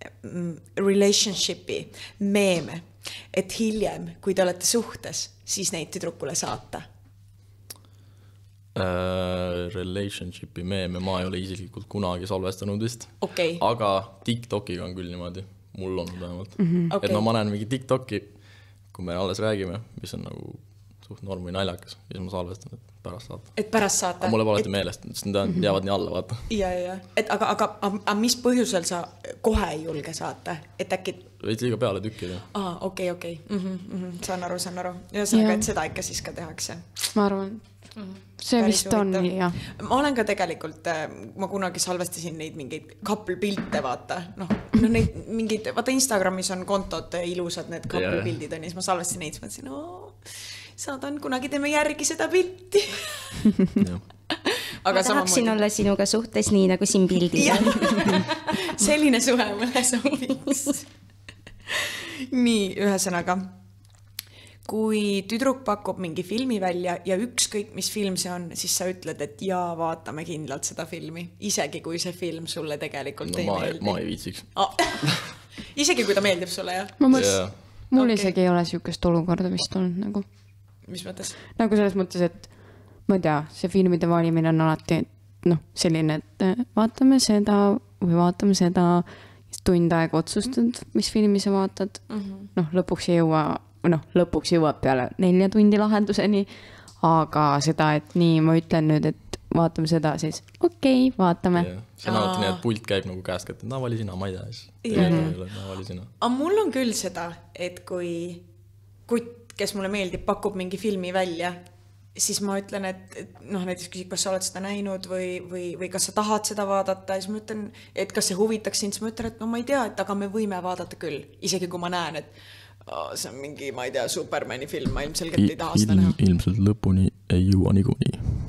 relationshipi meeme, et hiljem, kui te olete suhtes, siis neid tüdrukule saata? Uh, relationshipi meeme ma ei ole isiklikult kunagi salvestanud vist. Okay. Aga TikTokiga on küll niimoodi. Mul on vähemalt. Mm -hmm. Okay. Et no ma näen mingi TikToki, kui me alles räägime, mis on nagu suht norm või naljakas, siis ma salvestan, et pärast saata. Et pärast saata? Aga mulle pole alati et... meelest, sest need jäävad nii alla, vaata. Ja, ja. Et aga, aga, aga mis põhjusel sa kohe ei julge saata? Et äkki... Veits liiga peale tükkida. Aa, okei, okay, okei. Okay. Mm -hmm. Saan aru, saan aru. Ja sellega, et seda ikka siis ka tehakse. Ma arvan, see Päris vist on nii, jah. Ma olen ka tegelikult, ma kunagi salvestasin neid mingeid couple-pilte, vaata. Noh, no neid mingeid, vaata Instagramis on kontod ilusad, need couple-pildid on, ja siis ma salvestasin neid, siis ma ütlesin, oo, saadan, kunagi teeme järgi seda pilti. Aga ma tahaksin olla sinuga suhtes nii, nagu siin pildid on. Selline suhe mõne sobiks. Nii, ühesõnaga. Kui tüdruk pakub mingi filmi välja ja ükskõik, mis film see on, siis sa ütled, et jaa, vaatame kindlalt seda filmi. Isegi kui see film sulle tegelikult no, ei ma, meeldi. Ma ei viitsiks. Ah. Isegi kui ta meeldib sulle, jah? Ma mõttes, yeah. Mul okay. isegi ei ole siukest olukorda vist olnud nagu. Mis mõttes? Nagu selles mõttes, et ma ei tea, see filmide valimine on alati noh, selline, et vaatame seda või vaatame seda tund aega otsustad, mis filmi sa vaatad. Mm-hmm. Noh, lõpuks ei jõua noh, lõpuks jõuab peale nelja tundi lahenduseni, aga seda, et nii ma ütlen nüüd, et vaatame seda, siis okei, okay, vaatame. Yeah. See on alati nii, et pult käib nagu käest, et na, vali sina, ma ei tea siis. Yeah. Na, vali sina. Aga mul on küll seda, et kui kutt, kes mulle meeldib, pakub mingi filmi välja, siis ma ütlen, et, et noh, näiteks küsib, kas sa oled seda näinud või, või, või kas sa tahad seda vaadata, ja siis ma ütlen, et kas see huvitaks sind, siis ma ütlen, et no ma ei tea, et aga me võime vaadata küll, isegi kui ma näen, et Oh, see on mingi, ma ei tea, Supermani film, ma ilmselgelt I, ei taha seda näha. Ilmselt lõpuni ei jõua niikuinii.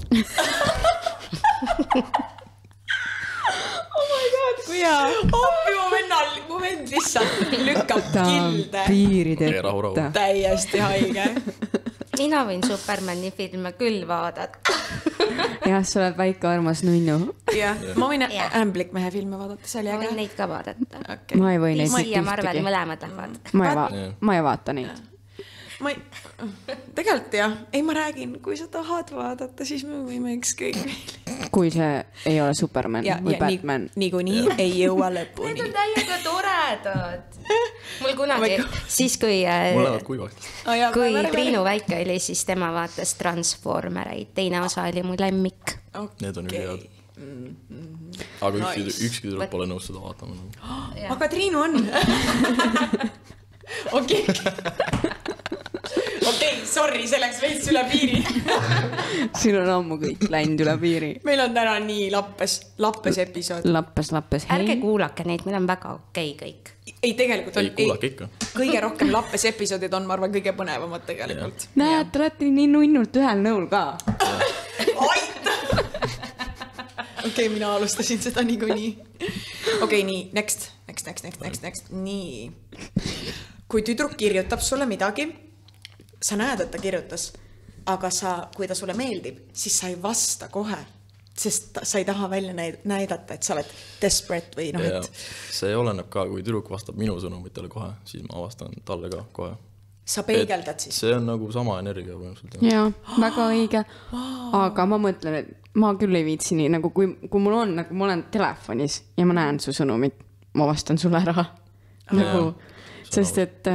Oh my god, kui hea. Oppi mu vennal, mu vend lihtsalt lükkab kilde. Piirideta. Täiesti haige. Mina võin Supermani filme küll vaadata. Jah, sa oled väike armas nunnu. Jah, ma võin Ämblikmehe filme vaadata, see oli äge. Ma võin neid ka vaadata. Okay. Ma ei või neid mitte ühtegi. Marvel mõlemad tahavad. Ma ei, va ma ei vaata neid. Ma ei, tegelikult jah, ei ma räägin, kui sa tahad vaadata, siis me võime ükskõik veel. Kui see ei ole Superman ja, või ja, Batman. Nii, nii, nii ei jõua lõpuni. Need on täiega toredad. mul kunagi, siis kui mul lähevad kuivaks. Kui Triinu väike oli, siis tema vaatas Transformereid. Teine osa oli mu lemmik. Okay. Need on ülihead. Aga ükski, nice. ükski tüdruk pole nõus seda vaatama. Oh, aga Triinu on. Okei. Okei, sorry, see läks veits üle piiri. Siin on ammu kõik läinud üle piiri. Meil on täna nii lappes, lappes episood. Lappes, lappes, hei. Ärge kuulake neid, meil on väga okei kõik. Ei, tegelikult on. Ei, kuulake ikka. Kõige rohkem lappes episoodid on, ma arvan, kõige põnevamad tegelikult. Näed, te olete nii nunnult ühel nõul ka. Aita! Okei, mina alustasin seda niikuinii. Okei, nii, next, next, next, next, next, next. Nii. Kui tüdruk kirjutab sulle midagi, sa näed, et ta kirjutas, aga sa, kui ta sulle meeldib, siis sa ei vasta kohe, sest sa ei taha välja näidata, et sa oled desperate või noh, et... See oleneb ka, kui tüdruk vastab minu sõnumitele kohe, siis ma vastan talle ka kohe. Sa peegeldad siis? See on nagu sama energia võimuselt. Jaa, väga õige. Aga ma mõtlen, et ma küll ei viitsi nii, nagu kui, kui mul on, nagu ma olen telefonis ja ma näen su sõnumit, ma vastan sulle ära. Nagu, sest et...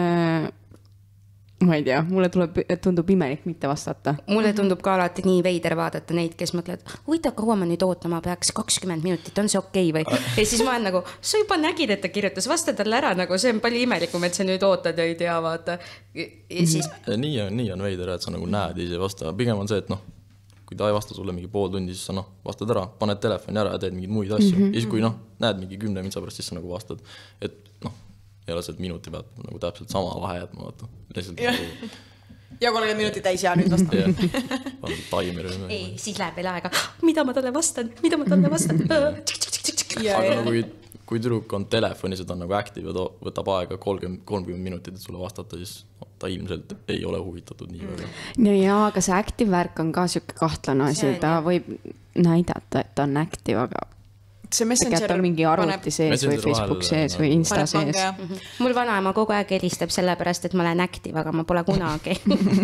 Ma ei tea, mulle tuleb, tundub imelik mitte vastata. Mulle tundub ka alati nii veider vaadata neid, kes mõtlevad, huvitav, kaua ma nüüd ootama peaks kakskümmend minutit, on see okei või? Ja siis ma olen nagu, sa juba nägid, et ta kirjutas, vasta talle ära, nagu see on palju imelikum, et sa nüüd ootad ja ei tea, vaata. Ja siis... Nii on, nii on veider, et sa nagu näed ise vasta. Pigem on see, et noh, kui ta ei vasta sulle mingi pool tundi, siis sa noh, vastad ära, paned telefoni ära ja teed mingeid muid asju. Mm-hmm. Ja siis kui noh, näed mingi kümne mintsa pärast, siis sa nagu vastad. Et noh, ei ole see, et minuti pealt nagu täpselt sama vahe jätma, vaata. Ja, nagu... ja kolmkümmend minutit täis ja nüüd vastan. Ja, taimeri. Ei, siis läheb veel aega. Mida ma talle vastan? Mida ma talle vastan? Aga kui, kui tüdruk on telefonis, et on nagu active ja võtab aega kolmkümmend, kolmkümmend minutit, et sulle vastata, siis ta ilmselt ei ole huvitatud nii väga. No jaa, aga see active värk on ka siuke kahtlane asi. Ta võib näidata, et ta on active, aga see Messenger on mingi arvuti sees või Facebook sees või Insta sees. Mul vanaema kogu aeg helistab sellepärast, et ma olen active, aga ma pole kunagi.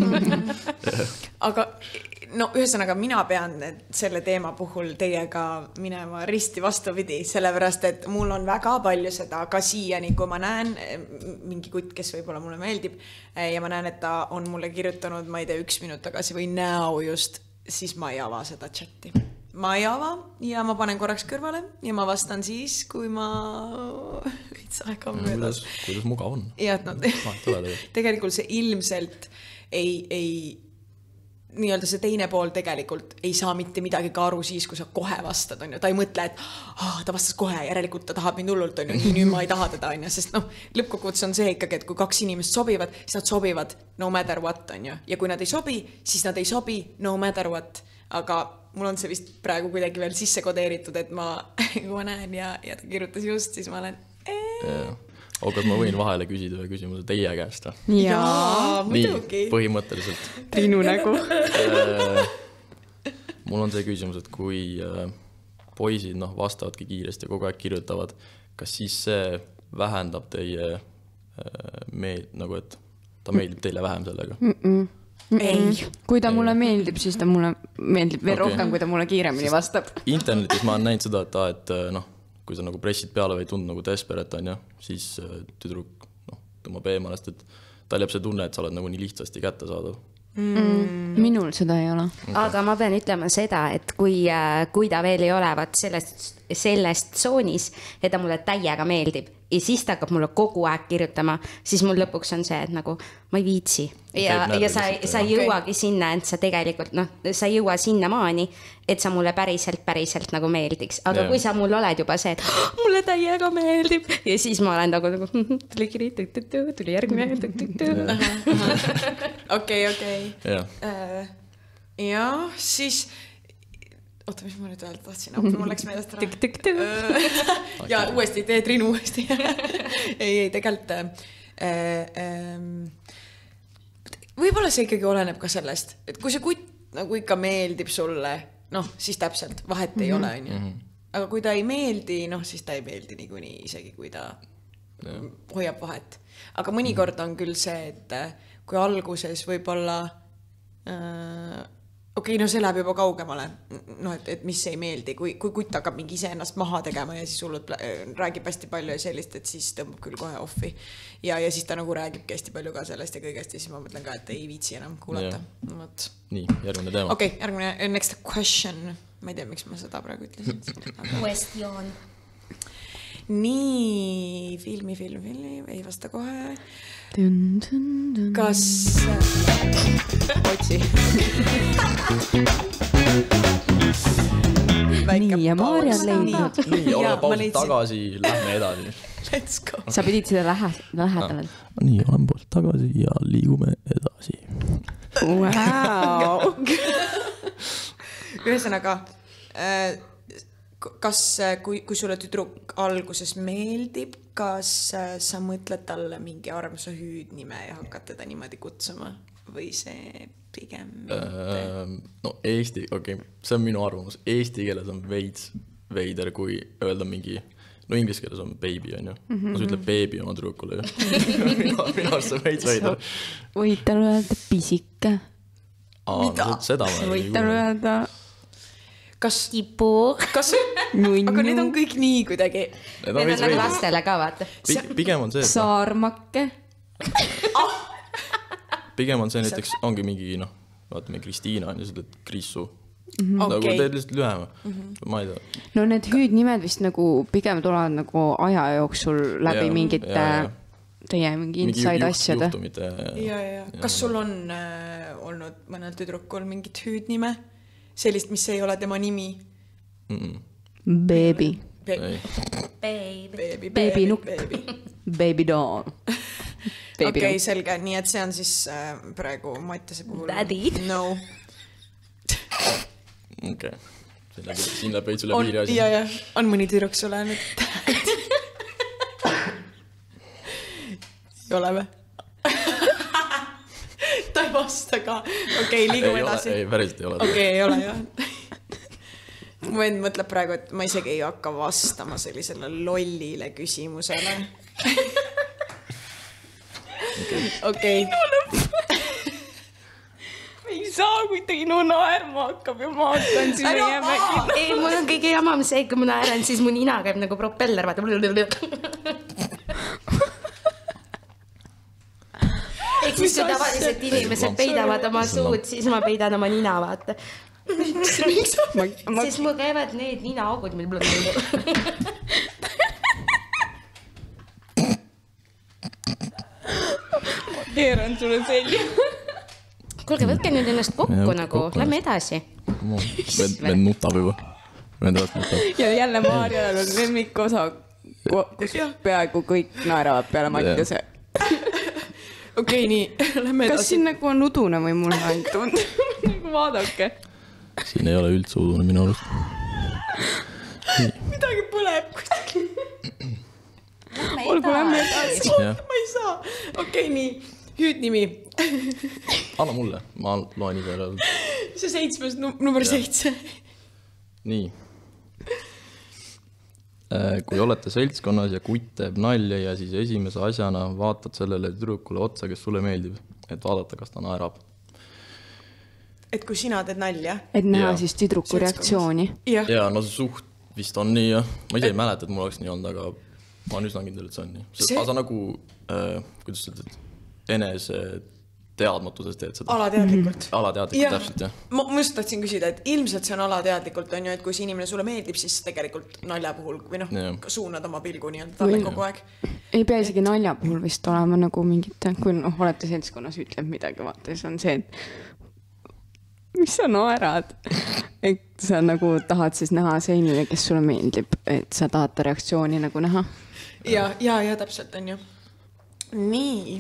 Aga no ühesõnaga mina pean selle teema puhul teiega minema risti vastupidi, sellepärast, et mul on väga palju seda ka siiani, kui ma näen mingi kutt, kes võib-olla mulle meeldib ja ma näen, et ta on mulle kirjutanud, ma ei tea, üks minut tagasi või näo just, siis ma ei ava seda chati. Ma ei ava ja ma panen korraks kõrvale ja ma vastan siis, kui ma veits aega on möödas. Kuidas, kuidas mugav on? Ja, no, tegelikult see ilmselt ei, ei nii-öelda see teine pool tegelikult ei saa mitte midagi ka aru siis, kui sa kohe vastad, on ju. Ta ei mõtle, et oh, ta vastas kohe, järelikult ta tahab mind hullult, on ju, nii nüüd ma ei taha teda, on ju. Sest noh, lõppkokkuvõttes on see ikkagi, et kui kaks inimest sobivad, siis nad sobivad no matter what, on ju. Ja kui nad ei sobi, siis nad ei sobi no matter what. Aga mul on see vist praegu kuidagi veel sisse kodeeritud, et ma, kui ma näen ja, ja ta kirjutas just, siis ma olen ee. O, kas ma võin vahele küsida või küsimuse teie käest? Jaa, muidugi. Nii, põhimõtteliselt. Triinu nägu. Mul on see küsimus, et kui poisid noh, vastavadki kiiresti ja kogu aeg kirjutavad, kas siis see vähendab teie meeld, nagu et ta meeldib teile vähem sellega? Mm-mm. Ei. Kui ta mulle meeldib, siis ta mulle meeldib veel okay. rohkem, kui ta mulle kiiremini vastab. Internetis ma olen näinud seda, et, ta, et noh, kui sa nagu pressid peale või tund nagu desperate, on, ja, siis tüdruk noh, tõmbab eemalest, et tal jääb see tunne, et sa oled nagu nii lihtsasti kätte saadav. Mm. Minul seda ei ole. Okay. Aga ma pean ütlema seda, et kui, kui ta veel ei ole vaat sellest, sellest tsoonis, et ta mulle täiega meeldib ja siis ta hakkab mulle kogu aeg kirjutama, siis mul lõpuks on see, et nagu ma ei viitsi. Ja, ja sa, sa ei jõuagi okay. sinna, et sa tegelikult, noh, sa ei jõua sinna maani, et sa mulle päriselt, päriselt nagu meeldiks. Aga yeah. kui sa mul oled juba see, et oh, mulle täiega meeldib ja siis ma olen nagu, nagu tuli kiri, tuli järgmine. Okei, okei. Ja siis oota, mis ma nüüd öelda tahtsin? Mul läks meelest ära. Ja uuesti, tee Triinu uuesti. Ei, ei, tegelikult võib-olla see ikkagi oleneb ka sellest, et kui see kutt nagu ikka meeldib sulle, noh, siis täpselt vahet ei ole, on ju. Aga kui ta ei meeldi, noh, siis ta ei meeldi niikuinii, isegi kui ta hoiab vahet. Aga mõnikord on küll see, et kui alguses võib-olla okei okay, no see läheb juba kaugemale, noh, et, et mis ei meeldi, kui, kui kutt hakkab mingi ise ennast maha tegema ja siis hullult räägib hästi palju ja sellist, et siis tõmbab küll kohe offi. Ja, ja siis ta nagu räägibki hästi palju ka sellest ja kõigest ja siis ma mõtlen ka, et ei viitsi enam kuulata. No, nii, järgmine teema. Okei, okay, järgmine, next question. Ma ei tea, miks ma seda praegu ütlesin. Question. Nii, filmi, filmi, filmi, ei vasta kohe. Dun, dun, dun. Kas... Otsi. Nii, ja Maarja on leidnud. Nii, oleme pausid tagasi, lähme edasi. Let's go. Sa pidid seda lähe, lähedale. Nii, oleme pausid tagasi ja liigume edasi. Wow. Ühesõnaga, kas, kui, kui sulle tüdruk alguses meeldib, kas sa mõtled talle mingi armsa hüüdnime ja hakkad teda niimoodi kutsuma või see pigem äh, no Eesti, okei okay, see on minu arvamus, eesti keeles on veits veider kui öelda mingi, no inglise keeles on baby on ju mm-hmm. no sa ütleb baby oma tüdrukule ju minu, minu arust see on veits veider võid talle öelda pisike Aa, no, seda ma võid talle öelda kas tipu kas aga need on kõik nii kuidagi need on nagu lastele ka vaata Pig, pigem on see et saarmakke ah! pigem on see näiteks ongi mingi noh vaata mingi Kristiina on ja sa ütled Krissu mm-hmm. nagu okay. teed lihtsalt lühema mm-hmm. ma ei tea no need hüüdnimed vist nagu pigem tulevad nagu aja jooksul läbi ja, mingite ja, ja. teie mingi inside mingi asjade juhtumite ja, ja. kas sul on äh, olnud mõnel tüdrukul mingit hüüdnime sellist, mis ei ole tema nimi. Mm-mm. Baby. Baby. Baby. Baby nukk. Baby doll. Okei, okay, selge. Nii, et see on siis äh, praegu Mattiase puhul. Daddy. No. Okei. Okay. Siin läheb veits üle piiri asi. Ja, ja. On mõni tüdruk sulle nüüd? Ei ole või? Ta ei vasta ka. Okei, okay, liigume edasi. Ei, päriselt ei ole. Okei, okay, ei ole, jah. Mu end mõtleb praegu, et ma isegi ei hakka vastama sellisele lollile küsimusele. Okei. Ei saa, kui teinu naerma hakkab ja ma hakkan siin meie mägin. Ei, mul on kõige jamam see, kui ma naeran, siis mu nina käib nagu propeller, vaata. Ehk siis kui tavaliselt inimesed peidavad oma suud, siis ma peidan oma nina, vaata. Siis mul käivad need ninaaugud. Ma keeran sulle selja. Kuulge, võtke nüüd ennast kokku nagu, lähme edasi. Vend nutab juba. Vend nutab. Ja jälle Maarjal on lemmikosa, kus peaaegu kõik naeravad peale Mattiase. Okei, nii, lähme edasi. Kas siin nagu on udune või mulle ainult tund? Nagu vaadake. Siin ei ole üldse udune minu arust. Midagi põleb kuidagi. Olgu lähme edasi. Ma ei saa. Okei, nii, hüüdnimi. Anna mulle, ma loen ise ära. See seitsmes, number seitse. Nii. Kui olete seltskonnas ja kutt teeb nalja ja siis esimese asjana vaatad sellele tüdrukule otsa, kes sulle meeldib, et vaadata, kas ta naerab. Et kui sina teed nalja? Et näha ja. Siis tüdruku reaktsiooni. Ja. ja, no see suht vist on nii ja ma ise ei mäleta, et mul oleks nii olnud, aga ma olen üsna kindel, et see on nii. See... Aga sa nagu, äh, kuidas sa ütled, enese teadmatusest teed seda. Alateadlikult. Alateadlikult, ja. Täpselt, jah. Ma, ma just tahtsin küsida, et ilmselt see on alateadlikult, on ju, et kui see inimene sulle meeldib, siis tegelikult nalja puhul, või noh, ja. Suunad oma pilgu nii-öelda talle kogu aeg. Ei pea isegi et... nalja puhul vist olema nagu mingit, kui noh, olete seltskonnas, ütleb midagi, vaata, siis on see, et mis sa naerad? Et sa nagu tahad siis näha see inimene, kes sulle meeldib, et sa tahad ta reaktsiooni nagu näha. Ja, ja, ja täpselt on ju. Nii.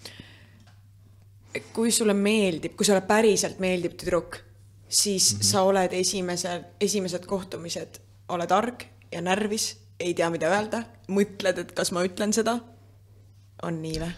Kui sulle meeldib, kui sulle päriselt meeldib tüdruk, siis mm-hmm. sa oled esimesed, esimesed kohtumised, oled arg ja närvis, ei tea, mida öelda, mõtled, et kas ma ütlen seda, on nii või?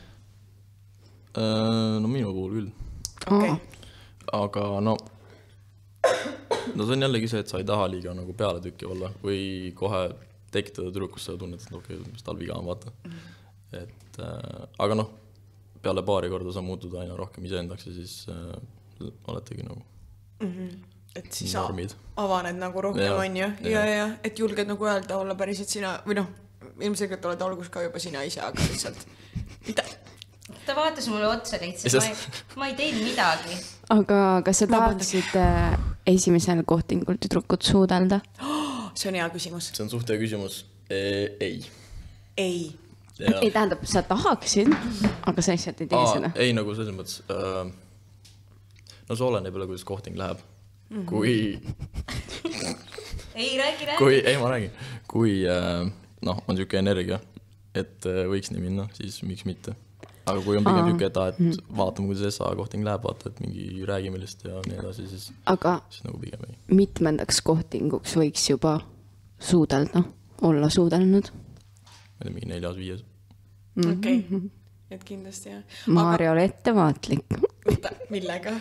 No minu puhul küll. Okay. Aga no, no see on jällegi see, et sa ei taha liiga nagu peale tükki olla või kohe tekitada tüdrukus seda tunnet, et okei, mis tal viga on, vaata. Mm-hmm. Et, äh, aga noh, peale paari korda sa muutud aina rohkem iseendaks ja siis äh, oletegi nagu mm-hmm. et siis normid. avaned nagu rohkem ja, on ju ja, ja, ja et julged nagu öelda olla päriselt sina või noh, ilmselgelt oled algus ka juba sina ise, aga lihtsalt mida? Ta vaatas mulle otsa lihtsalt, ma ei, ma ei teinud midagi. Aga kas sa tahaksid äh, esimesel kohtingul tüdrukut suudelda? Oh, see on hea küsimus. See on suht hea küsimus. E, ei. Ei. Ja. Ei tähendab, sa tahaksid, aga sa lihtsalt ei tee Aa, seda. Ei, nagu selles mõttes, äh, no see oleneb jälle, kuidas kohting läheb. Mm-hmm. Kui... ei, räägi, räägi. Kui, ei, ma räägin. Kui äh, noh, on siuke energia, et äh, võiks nii minna, siis miks mitte. Aga kui on pigem niisugune, et, et mm. vaatame, kuidas S A kohting läheb, vaata, et mingi räägimilist ja nii edasi, siis, aga siis nagu pigem ei. Mitmendaks kohtinguks võiks juba suudelda, olla suudelnud? Ma ei tea, mingi neljas, viies. Mm-hmm. Okei, okay. Et kindlasti jah. Maarja, ole ettevaatlik. Võta, millega?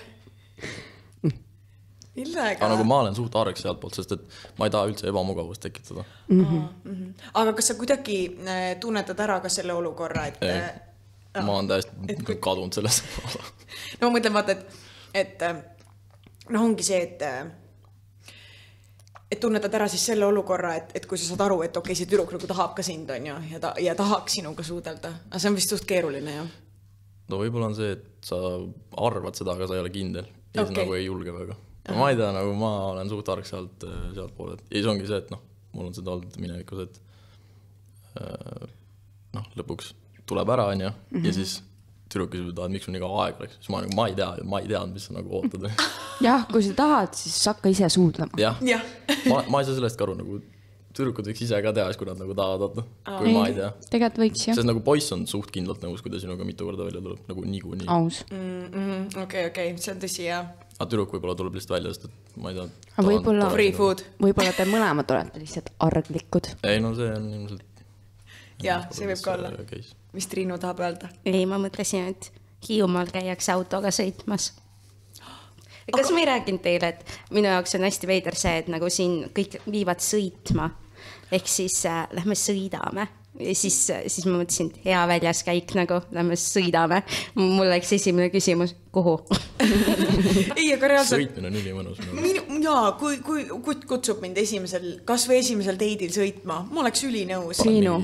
Millega? Aga nagu ma olen suht arg sealt poolt, sest et ma ei taha üldse ebamugavust tekitada. Mm-hmm. Mm-hmm. Aga kas sa kuidagi tunnetad ära ka selle olukorra, et... Ei. No, ma olen täiesti kui... kadunud sellest. No ma mõtlen, vaata, et, et noh, ongi see, et, et tunnetad ära siis selle olukorra, et, et kui sa saad aru, et okei, see tüdruk nagu tahab ka sind, on ju, ja, ta, ja tahaks sinuga suudelda. Aga see on vist suht keeruline, jah? No võib-olla on see, et sa arvad seda, aga sa ei ole kindel. Ja okay. See nagu ei julge väga. No, ma ei tea, nagu ma olen suht arg sealt, sealt poole. Ja siis ongi see, et noh, mul on seda olnud minevikus, et noh, lõpuks tuleb ära, on ju, mm-hmm. ja siis tüdruk küsib, et miks sul nii kaua aeg oleks. Siis ma, nagu, ma ei tea, ma ei tea, mis sa nagu ootad. Jah, kui sa tahad, siis hakka ise suudlema. Jah, ja. ma, ma ei saa sellest ka aru, nagu tüdrukud võiks ise ka teha, kui nad nagu tahavad oota, kui ei, ma ei tea. Tegelikult võiks, jah. Sest nagu poiss on suht kindlalt nõus, kui ta sinuga mitu korda välja tuleb, nagu niiku nii. Aus. Mm-hmm. Okei, okei, see on tõsi, jah. Aga tüdruk võib-olla tuleb lihtsalt välja, sest et ma ei tea. Võib-olla, võib-olla te mõlemad olete lihtsalt arglikud. Ei, no see on ilmselt... Jah, see võib ka olla. Mis Triinu tahab öelda? Ei, ma mõtlesin, et Hiiumaal käiaks autoga sõitmas. Kas ma ei rääginud teile, et minu jaoks on hästi veider see, et nagu siin kõik viivad sõitma. Ehk siis äh, lähme sõidame. Ja siis, siis ma mõtlesin, et hea väljas käik nagu, lähme sõidame. Mul läks esimene küsimus, kuhu? Ei, aga reaalselt... Sõitmine on ülimõnus. Minu, jaa, kui, kui kutsub mind esimesel, kas või esimesel teidil sõitma, ma oleks ülinõus. Triinu,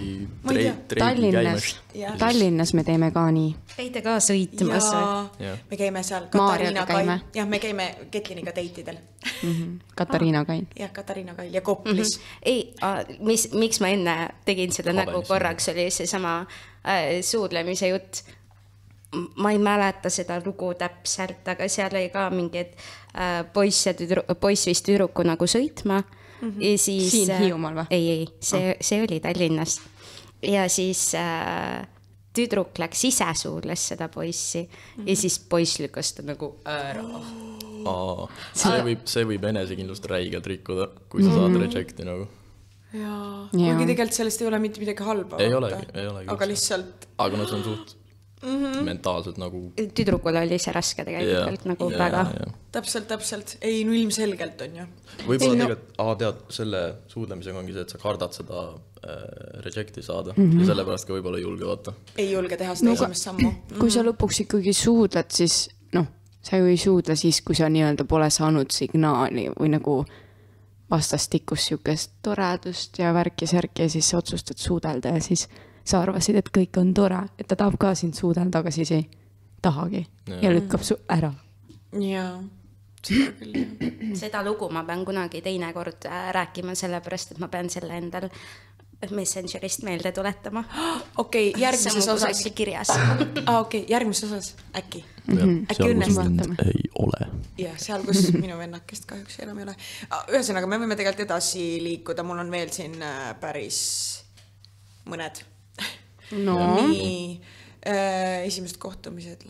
Tallinnas, Tallinnas me teeme ka nii. Käite ka sõitmas. Jaa, me käime seal Katariina Kail. Jah, me käime Ketliniga teitidel. Mm-hmm. Katariina Kail. Jah, Katariina Kail ja Koplis. Mm-hmm. Ei, mis, miks ma enne tegin seda Habenis, nagu korraks oli see sama äh, suudlemise jutt. Ma ei mäleta seda lugu täpselt, aga seal oli ka mingid äh, poiss, ja tüdru, poiss vist tüdruku nagu sõitma. Mm-hmm. Ja siis, siin Hiiumaal või? Ei, ei, see, oh. see oli Tallinnas. Ja siis äh, tüdruk läks ise suudles seda poissi mm-hmm. ja siis poiss lükkas ta nagu ära. Aa, see, võib, see võib enesekindlust räigelt rikkuda, kui sa saad rejecti nagu. Jaa, kuigi tegelikult sellest ei ole mitte midagi halba. Ei olegi, ei olegi. Aga lihtsalt... Aga no see on suht mm-hmm. mentaalselt nagu... Tüdrukul oli see raske tegelikult yeah. nagu yeah, väga. Yeah. Täpselt, täpselt. Ei, no ilmselgelt on ju. Võib-olla no... tegelikult, aa, tead, selle suudlemisega ongi see, et sa kardad seda äh, rejecti saada mm-hmm. ja sellepärast ka võib-olla ei julge vaata. Ei julge teha seda no, esimest sammu. Mm-hmm. Kui sa lõpuks ikkagi suudled, siis noh, sa ju ei suudle siis, kui sa nii-öelda pole saanud signaali või nagu... vastastikust siukest toredust ja värki särki ja siis sa otsustad suudelda ja siis sa arvasid, et kõik on tore, et ta tahab ka sind suudelda, aga siis ei tahagi ja, ja lükkab su ära. Jaa, seda küll. Seda lugu ma pean kunagi teine kord rääkima, sellepärast, et ma pean selle endal Messengerist meelde tuletama. Okei, okay, järgmises osas. osas. Kirjas. ah, okei, okay, järgmises osas äkki. Mm-hmm. Äkki õnnestame. Ei ole. Ja, seal, kus minu vennakest kahjuks enam ei ole. Ühesõnaga, me võime tegelikult edasi liikuda. Mul on veel siin päris mõned. No. Nii, äh, esimesed kohtumised.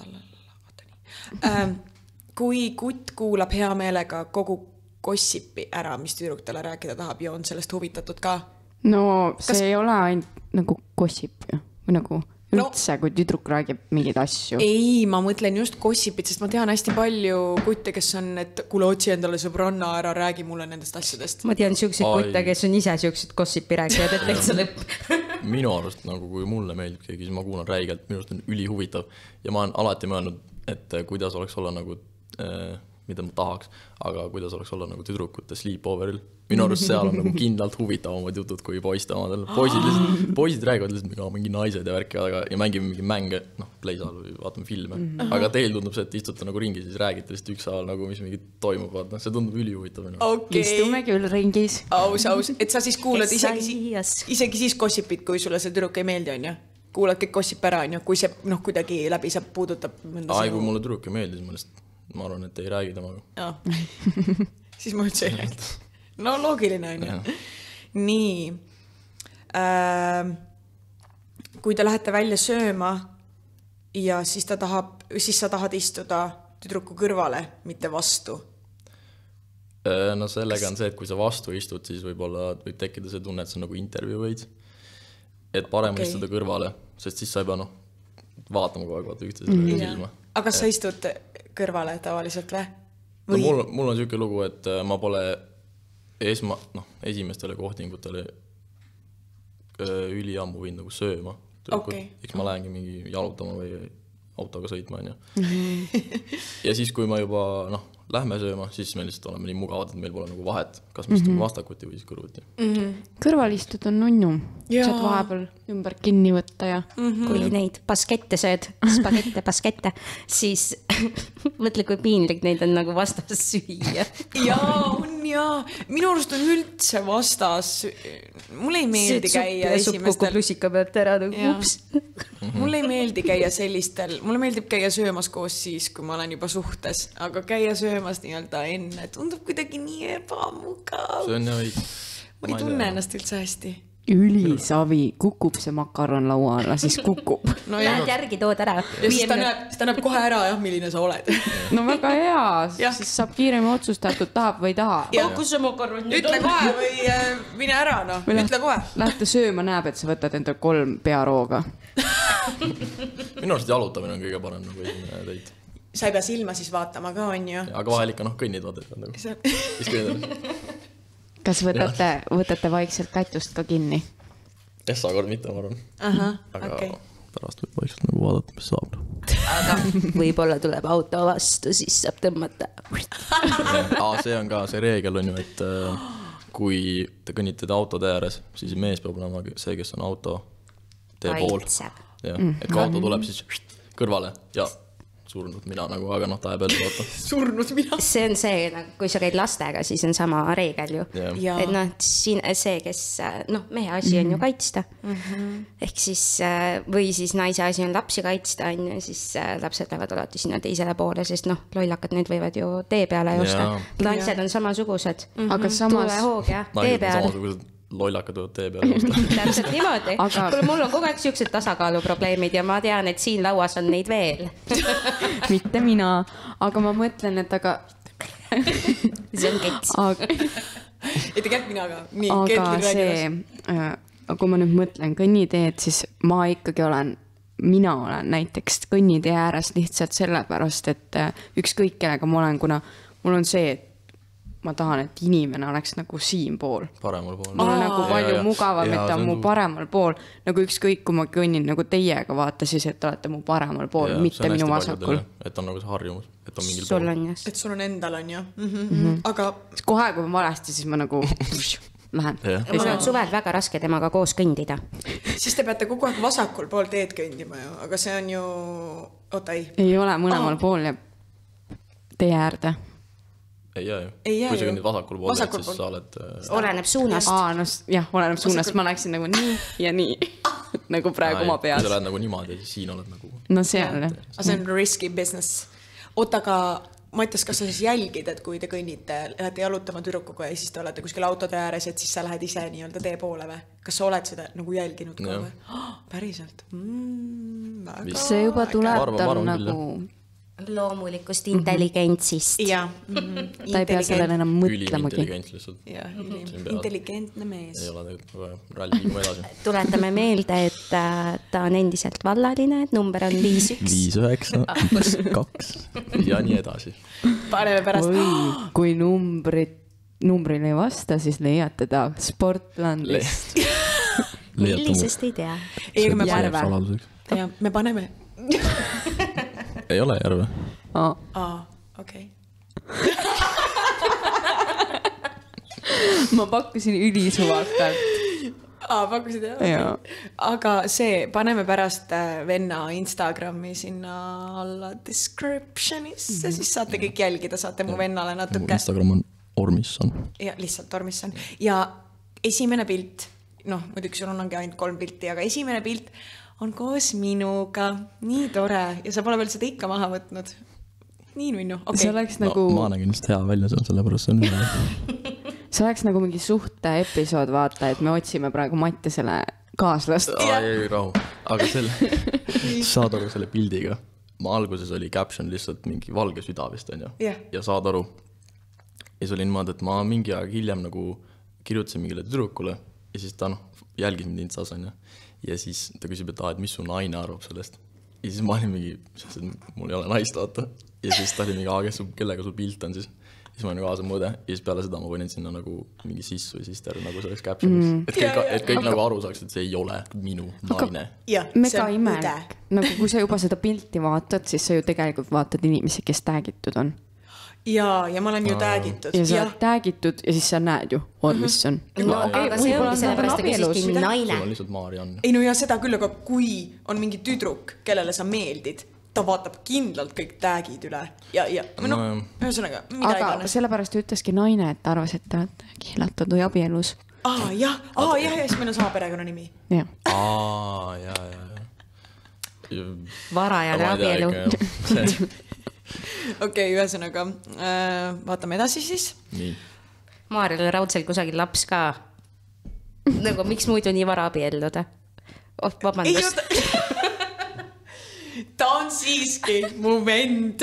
Äh, kui kutt kuulab hea meelega kogu gossipi ära, mis tüdruk talle rääkida tahab ja on sellest huvitatud ka? No see Kas... ei ole ainult nagu gossip ju, või nagu üldse no, kui tüdruk räägib mingeid asju. Ei, ma mõtlen just gossipit, sest ma tean hästi palju kutte, kes on, et kuule, otsi endale sõbranna ära, räägi mulle nendest asjadest. Ma tean siukseid kutte, kes on ise siuksed gossipi rääkijad, et täitsa lõpp. Minu arust, nagu kui mulle meeldib keegi, siis ma kuulan räigelt, minu arust on ülihuvitav ja ma olen alati mõelnud, et kuidas oleks olla nagu äh, mida ma tahaks, aga kuidas oleks olla nagu tüdrukute sleepoveril. Minu arust seal on nagu kindlalt huvitavamad jutud kui poiste omadel. Poisid, lihtsalt, poisid räägivad lihtsalt mingi naised ja värki aga, ja mängime mingi mänge, noh, playsaal või vaatame filme. Mm. Aga teil tundub see, et istute nagu ringi, siis räägite lihtsalt ükshaaval nagu, mis mingi toimub. Vaata. See tundub ülihuvitav. Okay. Istume küll ringis. Aus, aus. Et sa siis kuulad isegi, isegi siis gossipid, kui sulle see tüdruk ei meeldi, on ju? Kuulad kõik gossip ära, on ju? Kui see noh, kuidagi läbi saab puudutab Ai, kui mulle tüdruk ei meeldi, siis ma lihtsalt, ma arvan, et ei räägi temaga. Ja. Siis ma üldse ei räägi. No loogiline on ju. Nii. Äh, kui te lähete välja sööma ja siis, ta tahab, siis sa tahad istuda tüdruku kõrvale, mitte vastu. No sellega on see, et kui sa vastu istud, siis võib-olla võib tekkida see tunne, et see on nagu intervjuu võid. Et parem okay. istuda kõrvale, sest siis sa ei pea noh, vaatama kogu aeg vaata üksteisele mm. silma. Aga kas sa istud kõrvale tavaliselt või? No, mul, mul on selline lugu, et ma pole esma, noh, esimestele kohtingutele üliammu võinud nagu sööma. Okay. Eks ma lähengi mingi jalutama või autoga sõitma. Mm-hmm. Ja siis, kui ma juba noh, lähme sööma, siis me lihtsalt oleme nii mugavad, et meil pole nagu vahet, kas me istume mm-hmm. vastakuti või siis kõrvuti. Mm-hmm. Kõrvalistud on nunnu. Saad vahepeal ümber kinni võtta ja mm-hmm. kui ja. Neid baskette sööd, spagette, baskette, siis mõtle, kui piinlik neid on nagu vastas süüa. Jaa, on jaa. Minu arust on üldse vastas. Mulle ei meeldi Sööd käia esimestel. Supp kukub lusika pealt ära. Ups. Mulle ei meeldi käia sellistel, mulle meeldib käia söömas koos siis, kui ma olen juba suhtes, aga käia söömas nii-öelda enne, tundub kuidagi nii ebamugav. See on ja õig. Ma ei tunne ennast üldse hästi. Ülisavi, kukub see makaron laua alla, siis kukub. No lähed järgi, tood ära. Ja siis ta näeb, ta näeb kohe ära, jah, milline sa oled. No väga hea, siis saab kiiremi otsustatud, tahab või taha. Ja, kus see makaron nüüd Ütle kohe või äh, mine ära, noh. Ütle kohe. Lähete sööma, näeb, et sa võtad enda kolm pearooga. Minu arust jalutamine on kõige parem nagu esimene teit. Sa ei pea silma siis vaatama ka, on ju. Aga vahel ikka noh, kõnnid vaatad. Nagu. Siis kõnnid. Kas võtate, võtate vaikselt kätust ka kinni? Essa kord mitte, ma arvan. Aha, aga okay. Pärast võib vaikselt nagu vaadata, mis saab. Aga võib-olla tuleb auto vastu, siis saab tõmmata. Aa, see on ka, see reegel on ju, et kui te kõnnite autode ääres, siis mees peab olema see, kes on auto tee pool. Ja, et kui auto tuleb, siis kõrvale ja surnud mina nagu, aga noh, ta jääb jälle vaata. Surnud mina. See on see, kui sa käid lastega, siis on sama reegel ju. Yeah. Et noh, siin see, kes, noh, mehe asi on ju kaitsta. Mm-hmm. Ehk siis, või siis naise asi on lapsi kaitsta, on ju, siis lapsed lähevad alati sinna teisele poole, sest noh, lollakad need võivad ju tee peale joosta. Yeah. Naised yeah. on samasugused. Mm-hmm. Aga samas... Tule hoog, jah, tee peale. Samasugused lollakad võivad tee peale. Täpselt niimoodi. Aga... Mul on kogu aeg siuksed tasakaaluprobleemid ja ma tean, et siin lauas on neid veel. Mitte mina, aga ma mõtlen, et aga... see on kets. Aga... ei tegelikult mina ka. Nii, aga see, kui ma nüüd mõtlen kõnniteed, siis ma ikkagi olen, mina olen näiteks kõnnitee ääres lihtsalt sellepärast, et ükskõik kellega ma olen, kuna mul on see, et ma tahan, et inimene oleks nagu siin pool. Paremal pool. Mul on nagu palju ja, mugavam, et ta on mu paremal pool. Nagu ükskõik, kui ma kõnnin nagu teiega vaata, siis et olete mu paremal pool, ja, mitte minu vasakul. Et on nagu see harjumus, et on mingil sul pool. On, yes. Et sul on endal on, jah. Mm-hmm. Mm-hmm. Aga... Kohe, kui ma valesti, siis ma nagu lähen. Ja mul on suvel väga raske temaga koos kõndida. Siis te peate kogu aeg vasakul pool teed kõndima ju, aga see on ju... Oota, ei. Ei ole mõlemal oh. pool ja tee äärde. Ei jää ju. Ei jää kui sa kõnnid vasakul pool, vasakul siis sa oled... Oleneb suunast. Aa, no, jah, oleneb suunast. Vasakul... Ma läksin nagu nii ja nii. nagu praegu oma peas. Kui sa lähed nagu niimoodi, siis siin oled nagu... No seal, jah. Aga see on risky business. Oota, aga Mattias, kas sa siis jälgid, et kui te kõnnite, lähete jalutama türukuga ja siis te olete kuskil autode ääres, et siis sa lähed ise nii-öelda tee poole või? Kas sa oled seda nagu jälginud ka või? Oh, päriselt? Mm, väga... See juba tuleb tal nagu... loomulikust intelligentsist. Ja. Mm-hmm. Ta ei pea sellele enam mõtlemagi. Üliintelligent lihtsalt. Ja, intelligentne mees. Ei ole tegelikult, ralli liiguma edasi. Tuletame meelde, et ta on endiselt vallaline, et number on viis üks. viis üheksa, kaks ja nii edasi. Paneme pärast. Või, kui numbrid, numbrile ei vasta, siis leiate ta Sportlandist. Millisest ei tea? Ei, me paneme. Ja, me paneme. Ei ole järve. Aa, Aa okei. Okay. ma pakkusin ülisuvakalt. Aa, pakkusid jah? Jaa. Aga see, paneme pärast venna Instagrami sinna alla descriptionisse, mm-hmm. siis saate kõik jälgida, saate mu vennale natuke. Instagram on Ormisson. Ja lihtsalt Ormisson. Ja esimene pilt, noh, muidugi sul on ongi ainult kolm pilti, aga esimene pilt on koos minuga. Nii tore. Ja sa pole veel seda ikka maha võtnud. Nii nunnu. Okay. See oleks no, nagu... ma nägin just hea välja, selle pärast see on üle. See oleks nagu mingi suhte episood, vaata, et me otsime praegu Mattisele kaaslast. Aa, ei, rahu. Aga selle, saad aru selle pildiga. Ma alguses oli caption lihtsalt mingi valge süda vist, on ju? Yeah. Ja saad aru. Ja see oli niimoodi, et ma mingi aeg hiljem nagu kirjutasin mingile tüdrukule ja siis ta noh, jälgis mind Instas, on ju. Ja siis ta küsib, et, ah, et mis su naine arvab sellest. Ja siis ma olin mingi, mul ei ole naist, vaata. Ja siis ta oli mingi, ah, kes, kellega sul pilt on siis. Siis ma olin kaasa mõõde ja siis peale seda ma panin sinna nagu mingi sissu või sister nagu selleks captionis. Mm. Et kõik, ja, ja, et kõik aga... nagu aru saaks, et see ei ole minu naine. Ja, mega imelik. Nagu kui sa juba seda pilti vaatad, siis sa ju tegelikult vaatad inimesi, kes täägitud on. Ja, ja ma olen ju täägitud. Ja sa oled täägitud ja siis sa näed ju Ormisson. Mm-hmm. No, okay, aga see ongi sellepärast, et küsisti naine. Sul on lihtsalt Mariann. Ei no ja seda küll, aga kui on mingi tüdruk, kellele sa meeldid, ta vaatab kindlalt kõik täägid üle ja, ja no, no ühesõnaga, mida aga iganes. Sellepärast ütleski naine, et ta arvas, et te olete keelatud või abielus. Aa, jah, aa, jah, ja siis meil on sama perekonna nimi. Ja. Aa, jah, jah. Varajane abielu. Okei, ühesõnaga, äh, vaatame edasi siis. Nii. Maarjale raudselt kusagil laps ka. Nagu, miks muidu nii vara abielluda? Oh, vabandust. Ta on siiski mu vend.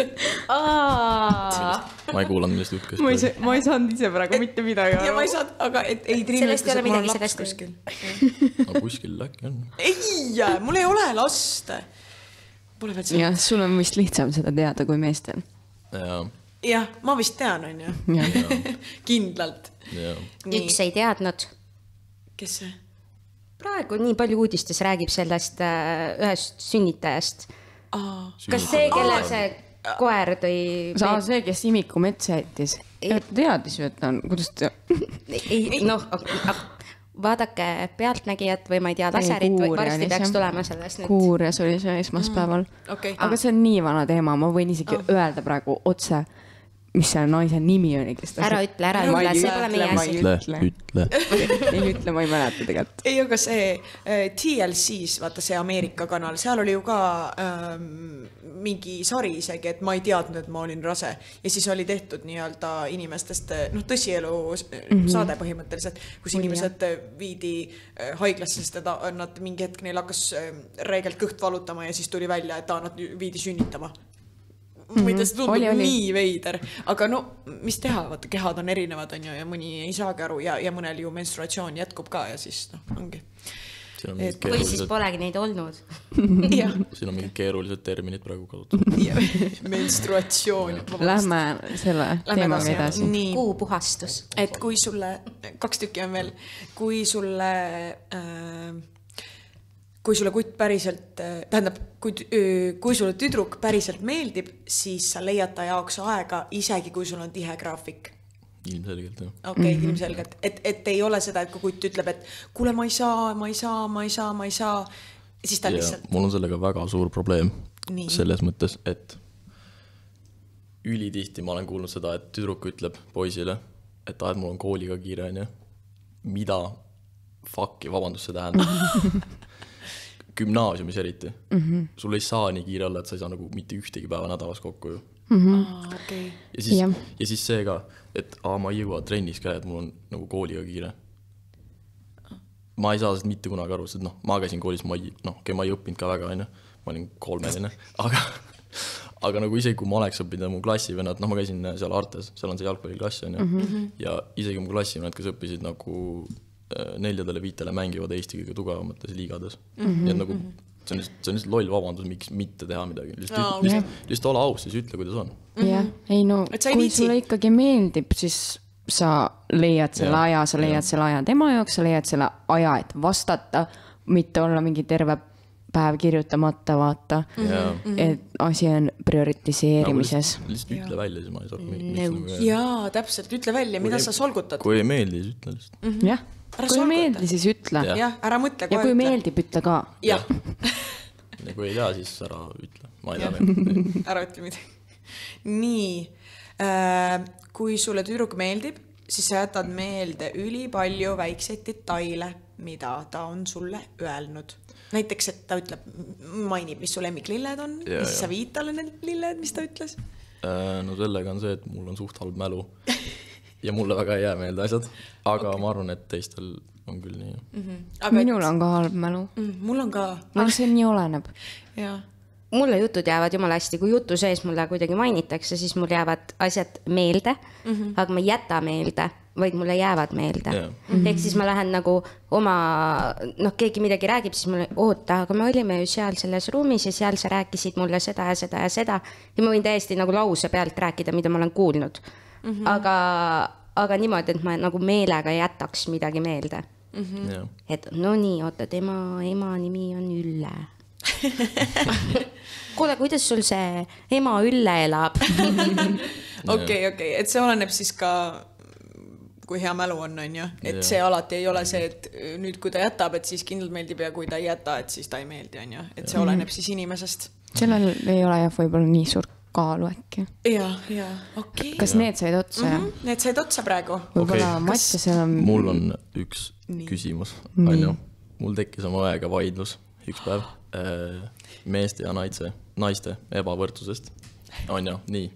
Ma ei kuulanud, millest jutkast. Ma, ma ei saanud ise praegu mitte midagi aru. Ja ma ei saanud, aga et, ei Triin sellest ei ole midagi, sellest kuskil. No kuskil äkki on. Ei, mul ei ole last. Pole veel see. Ja, sul on vist lihtsam seda teada kui meestel. Ja. Jah, ma vist tean, on ju. Ja. Kindlalt. Ja. Üks ei teadnud. Kes see? Praegu nii palju uudistes räägib sellest äh, ühest sünnitajast. Aa. Kas see, kelle see koer tõi... Sa see, kes imiku metsa jättis. Teadis ju, et ta on... Kuidas ta... Ei, noh, vaadake Pealtnägijat või ma ei tea, laserit või varsti peaks tulema sellest nüüd. Kuurjas oli see esmaspäeval. Mm, okay. Aga see on nii vana teema, ma võin isegi oh. öelda praegu otse, mis selle naise nimi oli. Ära ütle, ära ütle, see pole meie asi. Ütle, ütle. Ei ütle, ma ei mäleta tegelikult. Ei, aga see äh, T L C-s, vaata see Ameerika kanal, seal oli ju ka ähm, mingi sari isegi, et ma ei teadnud, et ma olin rase. Ja siis oli tehtud nii-öelda inimestest, noh, tõsielu mm-hmm. saade põhimõtteliselt, kus inimesed ja. viidi äh, haiglasse, sest ta, nad mingi hetk neil hakkas äh, reegelt kõht valutama ja siis tuli välja, et ta nad viidi sünnitama. Mm-hmm. Ma ei tea, see tundub oli, oli. nii veider, aga no mis teha, vaata, kehad on erinevad on ju, ja mõni ei saagi aru ja, ja mõnel ju menstruatsioon jätkub ka ja siis noh, ongi. On et, või siis polegi neid olnud. Siin on mingid keerulised terminid praegu kasutud. Menstruatsioon. Lähme selle teemaga edasi. Kuupuhastus. Et kui sulle, kaks tükki on veel, kui sulle... Äh, kui sulle kutt päriselt, tähendab, kui, kui sulle tüdruk päriselt meeldib, siis sa leiad ta jaoks aega, isegi kui sul on tihe graafik. Ilmselgelt, jah. Okei, okay, mm-hmm. ilmselgelt. Et, et ei ole seda, et kui kutt ütleb, et kuule, ma ei saa, ma ei saa, ma ei saa, ma ei saa, siis ta ja, lihtsalt... Mul on sellega väga suur probleem. Nii. Selles mõttes, et ülitihti ma olen kuulnud seda, et tüdruk ütleb poisile, et ah, et mul on kooliga kiire, on ju. Mida fucki, vabandust, see tähendab. Gümnaasiumis eriti. Mm-hmm. Sul ei saa nii kiire olla, et sa ei saa nagu mitte ühtegi päeva nädalas kokku ju. Mm-hmm. Ah, okay. ja, siis, yeah. ja siis see ka, et aa, ma ei jõua trennis ka, et mul on nagu kooliga kiire. Ma ei saa seda mitte kunagi aru, sest noh, ma käisin koolis, ma ei, noh, okay, ma ei õppinud ka väga, aine. Ma olin kolmeline, aga, aga nagu isegi kui ma oleks õppinud mu klassivennad, noh, ma käisin seal Artes, seal on see jalgpalliklass, aine. Mm-hmm. Ja isegi mu klassivennad, kes õppisid nagu neljadele viitele mängivad Eesti kõige tugevamates liigades. Mm-hmm. Ja nagu, see on lihtsalt, see on lihtsalt loll vabandus, miks mitte teha midagi. Lihtsalt, no, lihtsalt, yeah. lihtsalt ole aus, siis ütle, kuidas on. Mm-hmm. Jah, ei no, kui sulle ikkagi meeldib, siis sa leiad selle yeah. aja, sa leiad yeah. selle aja tema jaoks, sa leiad selle aja, et vastata, mitte olla mingi terve päev kirjutamata, vaata. Mm-hmm. Et asi on prioritiseerimises. Nagu lihtsalt, lihtsalt ütle välja, siis ma ei saa miks No. nagu jaa, täpselt, ütle välja, mida sa solgutad. kui ei meeldi, siis ütle lihtsalt. Mm-hmm. Jah, Ära kui ei solguta. meeldi, siis ütle. Jah. jah, ära mõtle Ja kohe kui ütle. meeldib, ütle ka. jah, ja kui ei tea, siis ära ütle. Ma ei tea veel. ära ütle midagi. Nii, kui sulle tüdruk meeldib, siis sa jätad meelde ülipalju väikseid detaile, mida ta on sulle öelnud. Näiteks, et ta ütleb, mainib, mis su lemmiklilled on, Ja, siis ja. sa viid talle need lilled, mis ta ütles. No sellega on see, et mul on suht halb mälu ja mulle väga ei jää meelde asjad, aga okay. ma arvan, et teistel on küll nii. Mm-hmm. Aga minul on ka halb mälu. Mm, mul on ka. Aga see nii oleneb. Jaa. Mulle jutud jäävad jumala hästi, kui jutu sees mulle kuidagi mainitakse, siis mul jäävad asjad meelde, mm-hmm. aga ma ei jäta meelde, vaid mulle jäävad meelde. Yeah. Mm-hmm. Ehk siis ma lähen nagu oma, noh, keegi midagi räägib, siis mulle, oota, aga me olime ju seal selles ruumis ja seal sa rääkisid mulle seda ja seda ja seda. Ja ma võin täiesti nagu lause pealt rääkida, mida ma olen kuulnud. Mm-hmm. Aga, aga niimoodi, et ma nagu meelega jätaks midagi meelde. Mm-hmm. Yeah. Et no nii, oota, tema ema nimi on Ülle. Kuule, kuidas sul see ema Ülle elab? Okei, okei, et see oleneb siis ka, kui hea mälu on, on ju, et see alati ei ole see, et nüüd kui ta jätab, et siis kindlalt meeldib ja kui ta ei jäta, et siis ta ei meeldi, on ju, et see oleneb siis inimesest. Sellel ei ole jah võib-olla nii suur kaalu äkki. Ja, ja, okei. Kas ja. need said otsa? Mm-hmm. Need said otsa praegu. Võib-olla okay. Mattiasel on... Mul on üks nii. Küsimus. Anju, mul tekkis oma õega vaidlus üks päev meeste ja naise, naiste ebavõrdsusest. On ju, nii.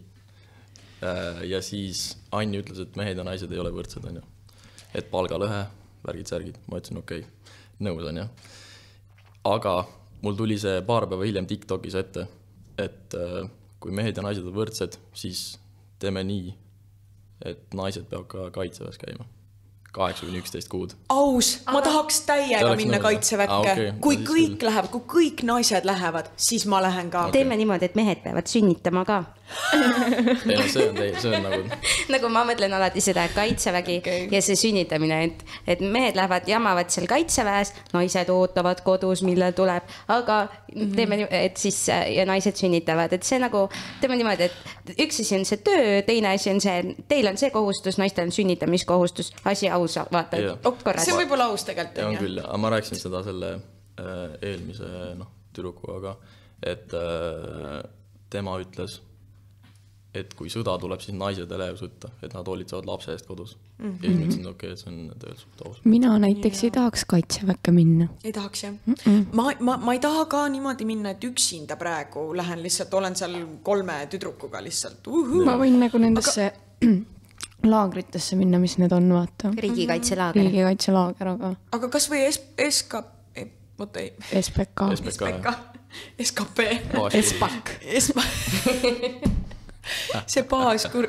Ja siis Anni ütles, et mehed ja naised ei ole võrdsed, on ju. Et palgalõhe, värgid, särgid. Ma ütlesin, okei, okay. nõus on ju. Aga mul tuli see paar päeva hiljem TikTokis ette, et kui mehed ja naised on võrdsed, siis teeme nii, et naised peavad ka kaitseväes käima. kaheksa kuni üksteist kuud. Aus, ma tahaks täiega minna nõuda. Kaitseväkke. Ah, okay. Kui no, kõik küll. Lähevad, kui kõik naised lähevad, siis ma lähen ka. Okay. Teeme niimoodi, et mehed peavad sünnitama ka. ei no see on, teil, see on nagu... nagu ma mõtlen alati seda kaitsevägi okay. ja see sünnitamine, et, et mehed lähevad jamavad seal kaitseväes, naised ootavad kodus, millal tuleb, aga mm-hmm. teeme, et siis ja naised sünnitavad, et see nagu, teeme niimoodi, et üks asi on see töö, teine asi on see, teil on see kohustus, naistel on sünnitamiskohustus, asi aus, vaata, korras. See võib olla aus tegelikult. Ja on küll, aga ma rääkisin seda selle äh, eelmise no, tüdrukuga, et äh, tema ütles, et kui sõda tuleb, siis naised ei lähe sõtta, et nad hoolitsevad lapse eest kodus. Mm-hmm. Ja siis ma ütlesin, okei, okay, see on tegelikult aus. Mina näiteks ja. Ei tahaks kaitseväkke minna. Ei tahaks, jah. Mm-mm. Ma, ma, ma ei taha ka niimoodi minna, et üksinda praegu lähen lihtsalt, olen seal kolme tüdrukuga lihtsalt. Uhuh. Ma võin nagu nendesse aga... laagritesse minna, mis need on, vaata. Riigikaitselaager. Riigikaitselaager, aga... Aga kas või es, eska... Ei, mõte ei. S P K. S P K. S K P. Espak. Espak. See baaskur...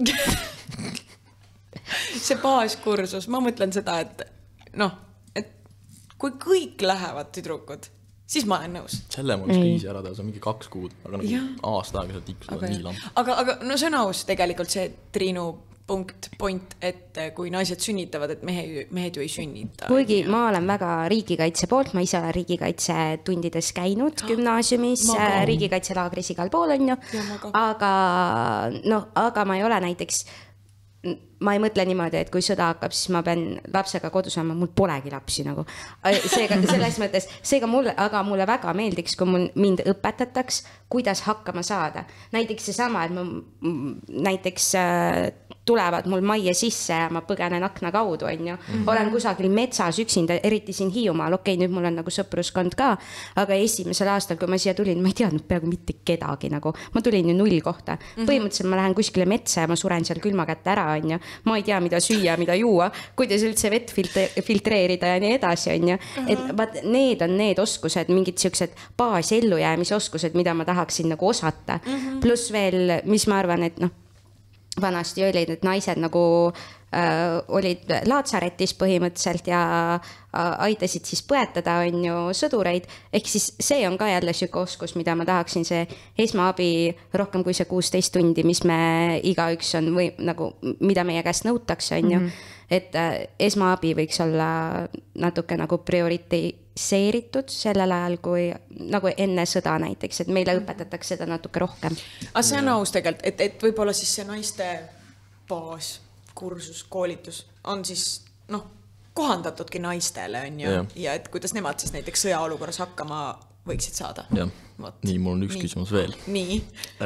see baaskursus, ma mõtlen seda, et noh, et kui kõik lähevad tüdrukud, siis ma olen nõus. Selle ma võiks kriisi ära teha, see on mingi kaks kuud, aga nagu ja. Aasta aega seal tiksus on nii lamp. Aga, aga no see on aus tegelikult see Triinu punkt, point, et kui naised sünnitavad, et mehe, mehed ju ei sünnita. Kuigi ja. Ma olen väga riigikaitse poolt, ma ise olen riigikaitse tundides käinud oh, gümnaasiumis, riigikaitselaagris igal pool on ju, aga, no, aga ma ei ole näiteks, ma ei mõtle niimoodi, et kui sõda hakkab, siis ma pean lapsega kodus olema, mul polegi lapsi nagu. Seega, selles mõttes, seega mulle, aga mulle väga meeldiks, kui mul, mind õpetataks, kuidas hakkama saada. Näiteks see sama, et ma näiteks tulevad mul majja sisse ja ma põgenen akna kaudu, on ju. Mm-hmm. Olen kusagil metsas üksinda, eriti siin Hiiumaal, okei, nüüd mul on nagu sõpruskond ka, aga esimesel aastal, kui ma siia tulin, ma ei teadnud peaaegu mitte kedagi nagu. Ma tulin ju null kohta. Mm-hmm. Põhimõtteliselt ma lähen kuskile metsa ja ma suren seal külma kätte ära, on ju. Ma ei tea, mida süüa, mida juua, kuidas üldse vett filtreerida ja nii edasi, on ju. Uh-huh. Et vaat, need on need oskused, mingid siuksed baas ellujäämise oskused, mida ma tahaksin nagu osata. Uh-huh. Plus veel, mis ma arvan, et noh, vanasti olid, et naised nagu äh, olid laatsaretis põhimõtteliselt ja aitasid siis põetada, on ju, sõdureid. Ehk siis see on ka jälle süke oskus, mida ma tahaksin, see esmaabi rohkem kui see kuusteist tundi, mis me igaüks on või nagu, mida meie käest nõutakse, on ju. Mm-hmm. Et äh, esmaabi võiks olla natuke nagu prioritiseeritud sellel ajal, kui nagu enne sõda näiteks, et meile õpetatakse seda natuke rohkem. Aga see on aus tegelikult, et, et võib-olla siis see naiste baas, kursus, koolitus on siis, noh, kohandatudki naistele, on ju, ja. ja et kuidas nemad siis näiteks sõjaolukorras hakkama võiksid saada. Jah, nii, mul on üks nii. küsimus veel. Nii.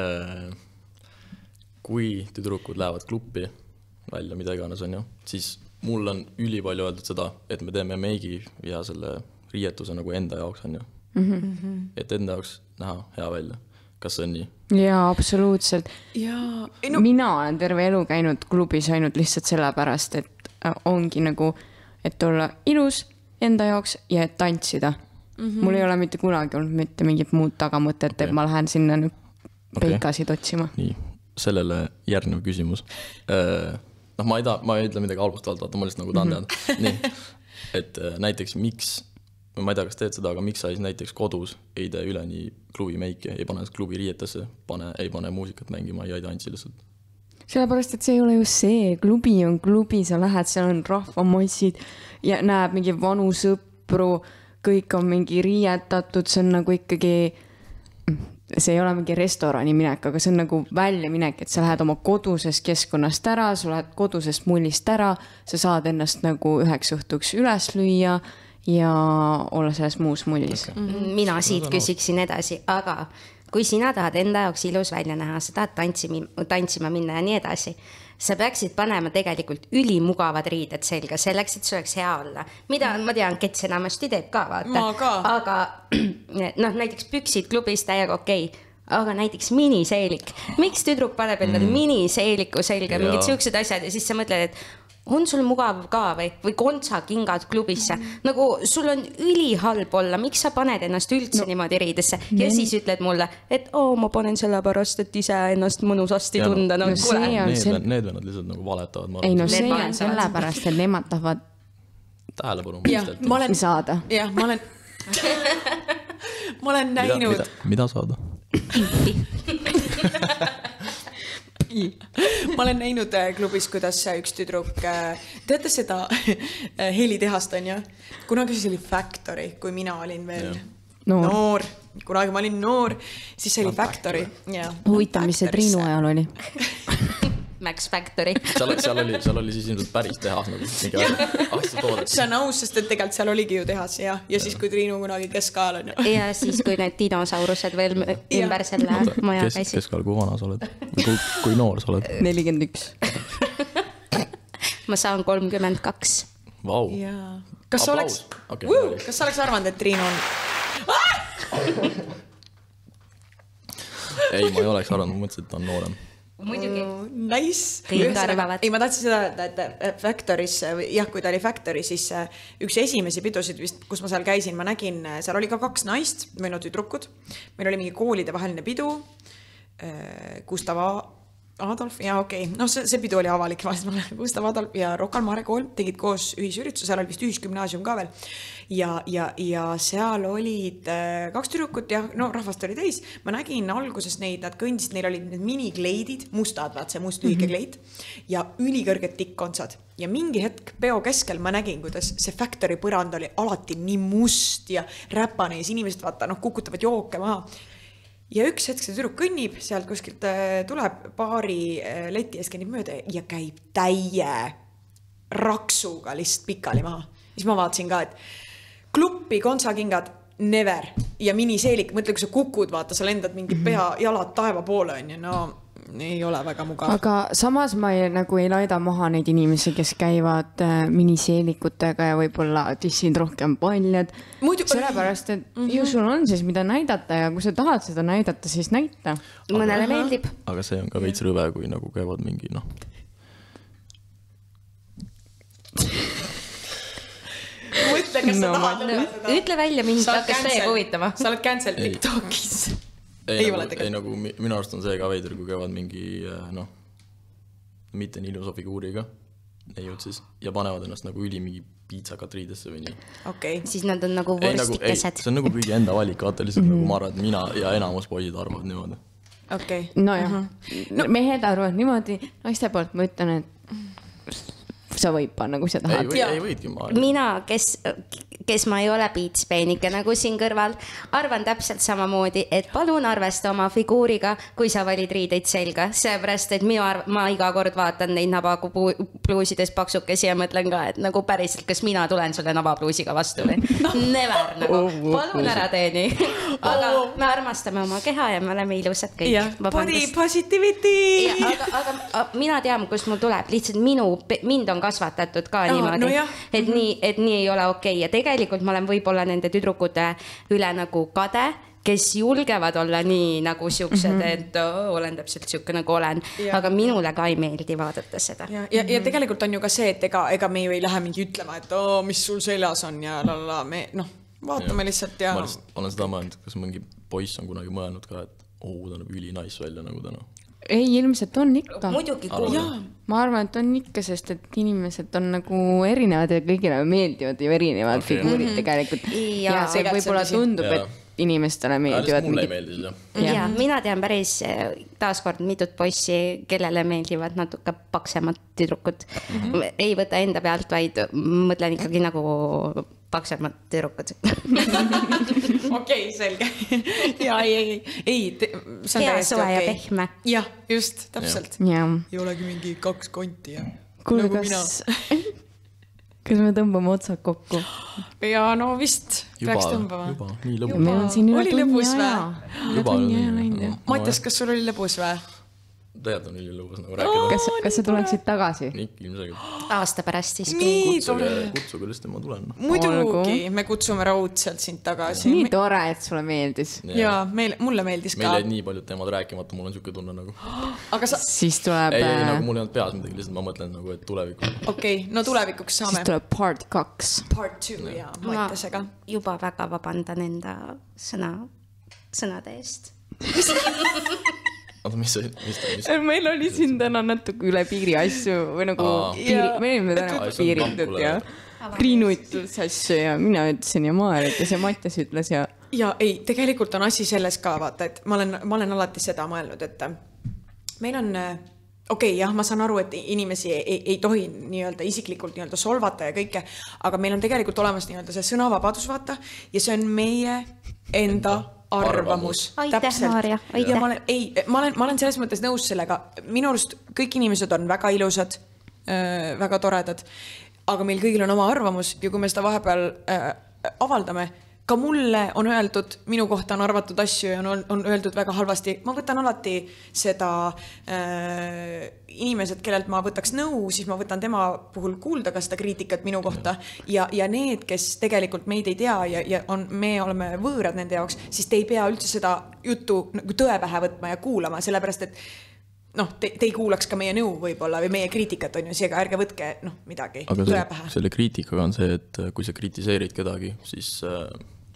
Kui tüdrukud lähevad kluppi välja, mida iganes on ju, siis mul on ülipalju öeldud seda, et me teeme meigi ja selle riietuse nagu enda jaoks on ju. Mm-hmm. Et enda jaoks näha hea välja. Kas see on nii? Jaa, absoluutselt. Ja, no... Mina olen terve elu käinud klubis ainult lihtsalt sellepärast, et ongi nagu, et olla ilus enda jaoks ja et tantsida. Mm-hmm. Mul ei ole mitte kunagi olnud mitte mingit muud tagamõtet, okay. et ma lähen sinna nüüd peikasid okay. otsima. Nii, sellele järgnev küsimus. Noh, ma ei taha, ma ei ütle midagi halvustavalt, vaata, ma lihtsalt nagu tahan teada. Nii, et näiteks miks, ma ei tea, kas teed seda, aga miks sa siis näiteks kodus ei tee üle nii klubi meiki, ei pane klubi riietesse, pane, ei pane muusikat mängima ja ei tantsi lihtsalt? Sellepärast, et see ei ole ju see, klubi on klubi, sa lähed, seal on rahvamassid ja näeb mingi vanu sõpru, kõik on mingi riietatud, see on nagu ikkagi... see ei ole mingi restorani minek, aga see on nagu välja minek, et sa lähed oma kodusest keskkonnast ära, sa lähed kodusest mullist ära, sa saad ennast nagu üheks õhtuks üles lüüa ja olla selles muus mullis. Okay. Mina siit küsiksin edasi, aga kui sina tahad enda jaoks ilus välja näha, sa tahad tantsima, tantsima minna ja nii edasi, sa peaksid panema tegelikult ülimugavad riided selga, selleks, et see oleks hea olla. Mida, ma tean, Kets enamasti teeb ka, vaata. Ma ka. Aga noh, näiteks püksid klubis täiega okei, aga näiteks miniseelik. Miks tüdruk paneb endale mm. miniseeliku selga, mingid siuksed asjad ja siis sa mõtled, et on sul mugav ka või, või kontsa kingad klubisse. Nagu sul on ülihalb olla, miks sa paned ennast üldse no. niimoodi riidesse ja mm. siis ütled mulle, et oo, ma panen selle pärast, et ise ennast mõnusasti no, tunda. No, no, need, see... need vennad lihtsalt nagu valetavad. Ei no see on selle pärast, et nemad tahavad tähelepanu ma olen... saada. Jah, ma olen ma olen näinud mida, mida, mida saada? ma olen näinud klubis, kuidas üks tüdruk, teate seda helitehast on ju? Kunagi see oli Factory, kui mina olin veel noor. noor. Kunagi ma olin noor, siis see oli Factory. Huvitav, mis see Triinu ajal oli? Max Factory. seal, seal, oli, seal oli siis ilmselt päris tehas nagu asja toodet. See on aus, sest et tegelikult seal oligi ju tehas ja, ja siis kui Triinu kunagi keskajal on. Ja siis kui need dinosaurused veel ümber selle maja kes, käisid. Keskajal kui vana sa oled? Kui, kui noor sa oled? nelikümmend üks. Ma saan kolmkümmend kaks. Vau. Kas sa oleks, okay, uh, kas sa oleks arvanud, et Triinu on... ei, ma ei oleks arvanud, ma mõtlesin, et ta on noorem. Muidugi. Nice. Kõik arvavad. Ei, ma tahtsin seda, et Factoris, jah, kui ta oli Factory, siis üks esimesi pidusid, kus ma seal käisin, ma nägin, seal oli ka kaks naist, või no tüdrukud. Meil oli mingi koolide vaheline pidu, Gustav Adolf, ja okei, okay. no see, see pidu oli avalik, Gustav Adolf ja Rocca al Mare kool tegid koos ühisürituse, seal oli vist ühisgümnaasium ka veel. Ja, ja, ja seal olid kaks tüdrukut ja no rahvast oli täis. Ma nägin alguses neid, nad kõndisid, neil olid need minikleidid, mustad, vaat see must lühike kleid ja ülikõrged tikkontsad. Ja mingi hetk peo keskel ma nägin, kuidas see Factory põrand oli alati nii must ja räpane ja inimesed vaata, noh, kukutavad jooke maha. Ja üks hetk see tüdruk kõnnib, sealt kuskilt tuleb paari leti ees kõnnib mööda ja käib täie raksuga lihtsalt pikali maha. Siis ma vaatasin ka, et kluppi kontsakingad never ja miniseelik, mõtle, kui sa kukud, vaata, sa lendad mingi pea, jalad taeva poole on ja no ei ole väga mugav. Aga samas ma ei, nagu ei laida maha neid inimesi, kes käivad miniseelikutega ja võib-olla tissid rohkem paljad. Muidu... Sellepärast, et mm-hmm. ju sul on siis mida näidata ja kui sa tahad seda näidata, siis näita. Mõnele meeldib. Aga see on ka veits rõve, kui nagu käivad mingi, noh... Mõtle, kas no, sa tahad no, seda? Ütle välja mind, hakkas täiega huvitama. Sa oled cancel TikTokis. Ei, ei, nagu, ei nagu minu arust on see ka veider, kui käivad mingi, noh, mitte nii ilusa figuuriga neiud siis ja panevad ennast nagu üli mingi piitsakat riidesse või nii. Okay. Siis nad on nagu vorstikesed. See on nagu kõigi enda valik, vaata lihtsalt mm -hmm. nagu ma arvan, et mina ja enamus poisid arvavad niimoodi. Okay. Nojah, uh -huh. no, mehed arvavad niimoodi, naiste poolt ma ütlen, et sa võid panna, kui sa tahad. Ei, või, ei võidki ma. Mina, kes, kes ma ei ole piitspeenike nagu siin kõrval, arvan täpselt samamoodi, et palun arvesta oma figuuriga, kui sa valid riideid selga. Seepärast, et minu arv, ma iga kord vaatan neid navapluusides paksukesi ja mõtlen ka, et nagu päriselt, kas mina tulen sulle navapluusiga vastu või? Never nagu, palun ära teeni. Aga me armastame oma keha ja me oleme ilusad kõik. Ja, body positivity! Ja, aga, aga mina tean, kust mul tuleb. Lihtsalt minu, mind on kasvatatud ka oh, niimoodi, no et, nii, et nii ei ole okei okay. Ja tegelikult ma olen võib-olla nende tüdrukute üle nagu kade, kes julgevad olla nii nagu siuksed, mm -hmm. et oh, olen täpselt siuke nagu olen, ja. Aga minule ka ei meeldi vaadata seda. Ja, ja, ja tegelikult on ju ka see, et ega, ega me ju ei lähe mingi ütlema, et oh, mis sul seljas on ja lala, me noh, vaatame ja. Lihtsalt ja... Ma lihtsalt olen seda mõelnud, kas mingi poiss on kunagi mõelnud ka, et oh, ta näeb üli nice välja nagu täna. Ei, ilmselt on ikka. Muidugi kuulda. Ma arvan, et on ikka, sest et inimesed on nagu erinevad ja kõigile meeldivad ju erinevad okay. figuurid mm -hmm. tegelikult. Ja, ja see võib-olla tundub, ja. Et inimestele meeldivad. Mulle ei meeldi seda. Ja. Ja, mina tean päris taaskord mitut poissi, kellele meeldivad natuke paksemad tüdrukud. Mm -hmm. Ei võta enda pealt, vaid mõtlen ikkagi nagu paksemad tüdrukud. Okei, selge. Ja ei, ei, ei. Hea soe okay. Ja pehme. Jah, just, täpselt. Ja. Ei olegi mingi kaks konti ja kuule, nagu kas, kas me tõmbame otsad kokku? Ja no vist juba, peaks tõmbama. Juba, nii lõbus. Meil on siin üle oli tunni aja. Juba oli. Mattias, kas sul oli lõbus või? Tegelikult on üli lõbus nagu rääkida. Kas, kas sa tuleksid tagasi? Ikka ilmselgelt. Aasta pärast siis. Nii tore. Kutsuge lihtsalt, ma tulen. Muidugi, me kutsume raudselt sind tagasi. Nii tore, et sulle meeldis. Ja, meil, mulle meeldis ka. Meil jäid nii paljud teemad rääkimata, mul on siuke tunne nagu. Aga sa... Siis tuleb... Ei, ei, nagu mul ei olnud peas midagi, lihtsalt ma mõtlen nagu, et tulevikuks. Okei, okay, no tulevikuks saame. Siis tuleb part kaks. Part two ja, ja Mattiasega. Juba väga vabandan enda sõna, sõnade eest. Oota, mis see, mis ta, mis meil oli siin täna natuke üle piiri asju või nagu Aa. piiri, me olime täna piiritud ja Triinu ütles asju ja mina ütlesin ja Maar ütles ja Mattias ütles ja... Ja ei, tegelikult on asi selles ka, vaata, et ma olen, ma olen alati seda mõelnud, et meil on... Okei, okay, jah, ma saan aru, et inimesi ei, ei, ei tohi nii-öelda isiklikult nii-öelda solvata ja kõike, aga meil on tegelikult olemas nii-öelda see sõnavabadus, vaata, ja see on meie enda arvamus. Aitäh, Maarja. Ja ma olen, ei, ma olen, ma olen selles mõttes nõus sellega. Minu arust kõik inimesed on väga ilusad, äh, väga toredad, aga meil kõigil on oma arvamus ja kui me seda vahepeal äh, avaldame, ka mulle on öeldud, minu kohta on arvatud asju ja on, on öeldud väga halvasti. Ma võtan alati seda äh, inimesed, kellelt ma võtaks nõu, siis ma võtan tema puhul kuulda ka seda kriitikat minu kohta ja, ja need, kes tegelikult meid ei tea ja, ja on, me oleme võõrad nende jaoks, siis te ei pea üldse seda juttu nagu tõe pähe võtma ja kuulama, sellepärast et noh, te, te ei kuulaks ka meie nõu võib-olla või meie kriitikat on ju, seega ärge võtke noh, midagi aga tõe pähe. Aga selle kriitikaga on see, et kui sa kritiseerid kedagi, siis äh,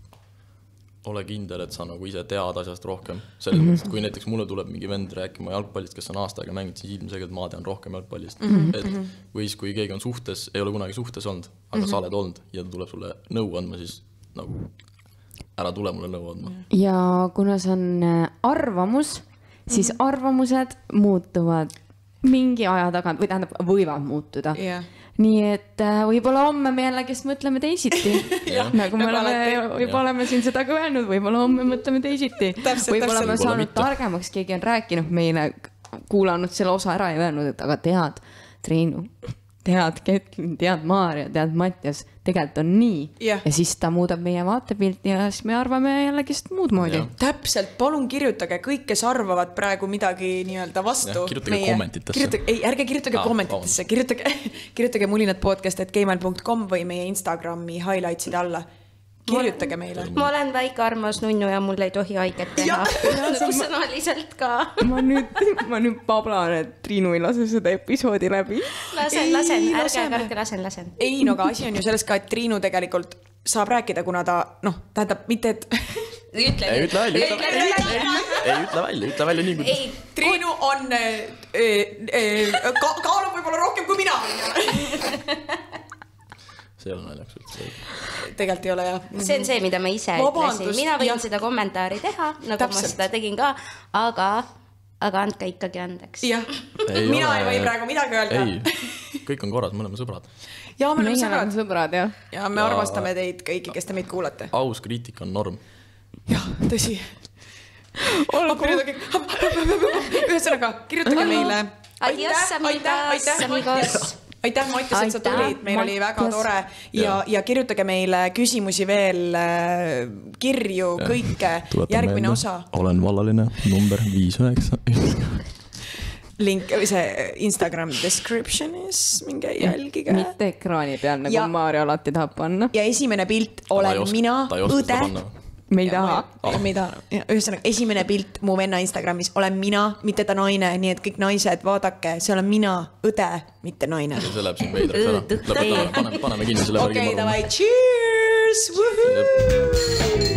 ole kindel, et sa nagu ise tead asjast rohkem. Selles mm -hmm. mõttes, kui näiteks mulle tuleb mingi vend rääkima jalgpallist, kes on aasta aega mänginud, siis ilmselgelt ma tean rohkem jalgpallist. Mm -hmm. et, või siis, kui keegi on suhtes, ei ole kunagi suhtes olnud, aga mm -hmm. sa oled olnud ja ta tuleb sulle nõu andma, siis nagu ära tule mulle nõu andma. Ja kuna see on arvamus, siis mm -hmm. arvamused muutuvad mingi aja tagant või tähendab, võivad muutuda. Yeah. Nii et võib-olla homme me jällegi mõtleme teisiti. ja, nagu me oleme, juba oleme siin seda ka öelnud, võib-olla homme mõtleme teisiti. Võib-olla me saanud mitte. Targemaks, keegi on rääkinud meile, kuulanud selle osa ära ja öelnud, et aga tead, Triinu, tead Ketlin, tead Maarja, tead Mattias, tegelikult on nii. Yeah. Ja siis ta muudab meie vaatepilti ja siis me arvame jällegi muud moodi. Yeah. Täpselt, palun kirjutage kõik, kes arvavad praegu midagi nii-öelda vastu. Ja, kirjutage meie... kommentitesse. Kirjutage, ei, ärge kirjutage ah, kommentitesse, kirjutage, kirjutage mulinadpodcast at gmail dot com või meie Instagrami highlightside alla. Kirjutage meile. Ma olen väike armas nunnu ja mul ei tohi haiget teha. Nagu sõnaliselt ka. Ma nüüd, ma nüüd pablan, et Triinu ei lase seda episoodi läbi. Lasen, lasen, ärge, ärge, lasen, lasen. Ei, no aga asi on ju selles ka, et Triinu tegelikult saab rääkida, kuna ta, noh, tähendab mitte, et Ütle ei, ütle välja, ütle ütle välja. Ei, ütle välja, ütle välja nii, kuidas. Triinu on, ka, kaalub võib-olla rohkem kui mina. See ei ole naljaks üldse. Tegelikult ei ole, jah. See on see, mida ma ise Vabandust, ütlesin. Mina võin jah. seda kommentaari teha, nagu Täpselt. Ma seda tegin ka, aga, aga andke ikkagi andeks. Jah, ei mina ole... ei või praegu midagi öelda. Ei, kõik on korras, me oleme sõbrad. Ja, me oleme Meie sõbrad. oleme sõbrad, jah. Ja me ja... armastame teid kõiki, kes te meid kuulate. Aus kriitika on norm. Jah, tõsi. Ühesõnaga, kirjutage meile. Adios, amigos, amigos. Aitäh, Mattias, et sa tulid, meil oli väga tore ja, ja kirjutage meile küsimusi veel, kirju, ja. Kõike, järgmine meelde. Osa. Olen vallaline, number viis üheksa. Link, see Instagram descriptionis, minge jälgige. Mitte ekraani peal, nagu ja, Maarja alati tahab panna. Ja esimene pilt olen oska, mina, õde. Me ei taha. Oh. Me ei taha. Ühesõnaga, esimene pilt mu venna Instagramis olen mina, mitte ta naine, nii et kõik naised, vaadake, see olen mina, õde, mitte naine. Ja see läheb siin veidraks ära. Lõpetame, paneme, paneme kinni selle. Okei, davai, cheers! Woohoo!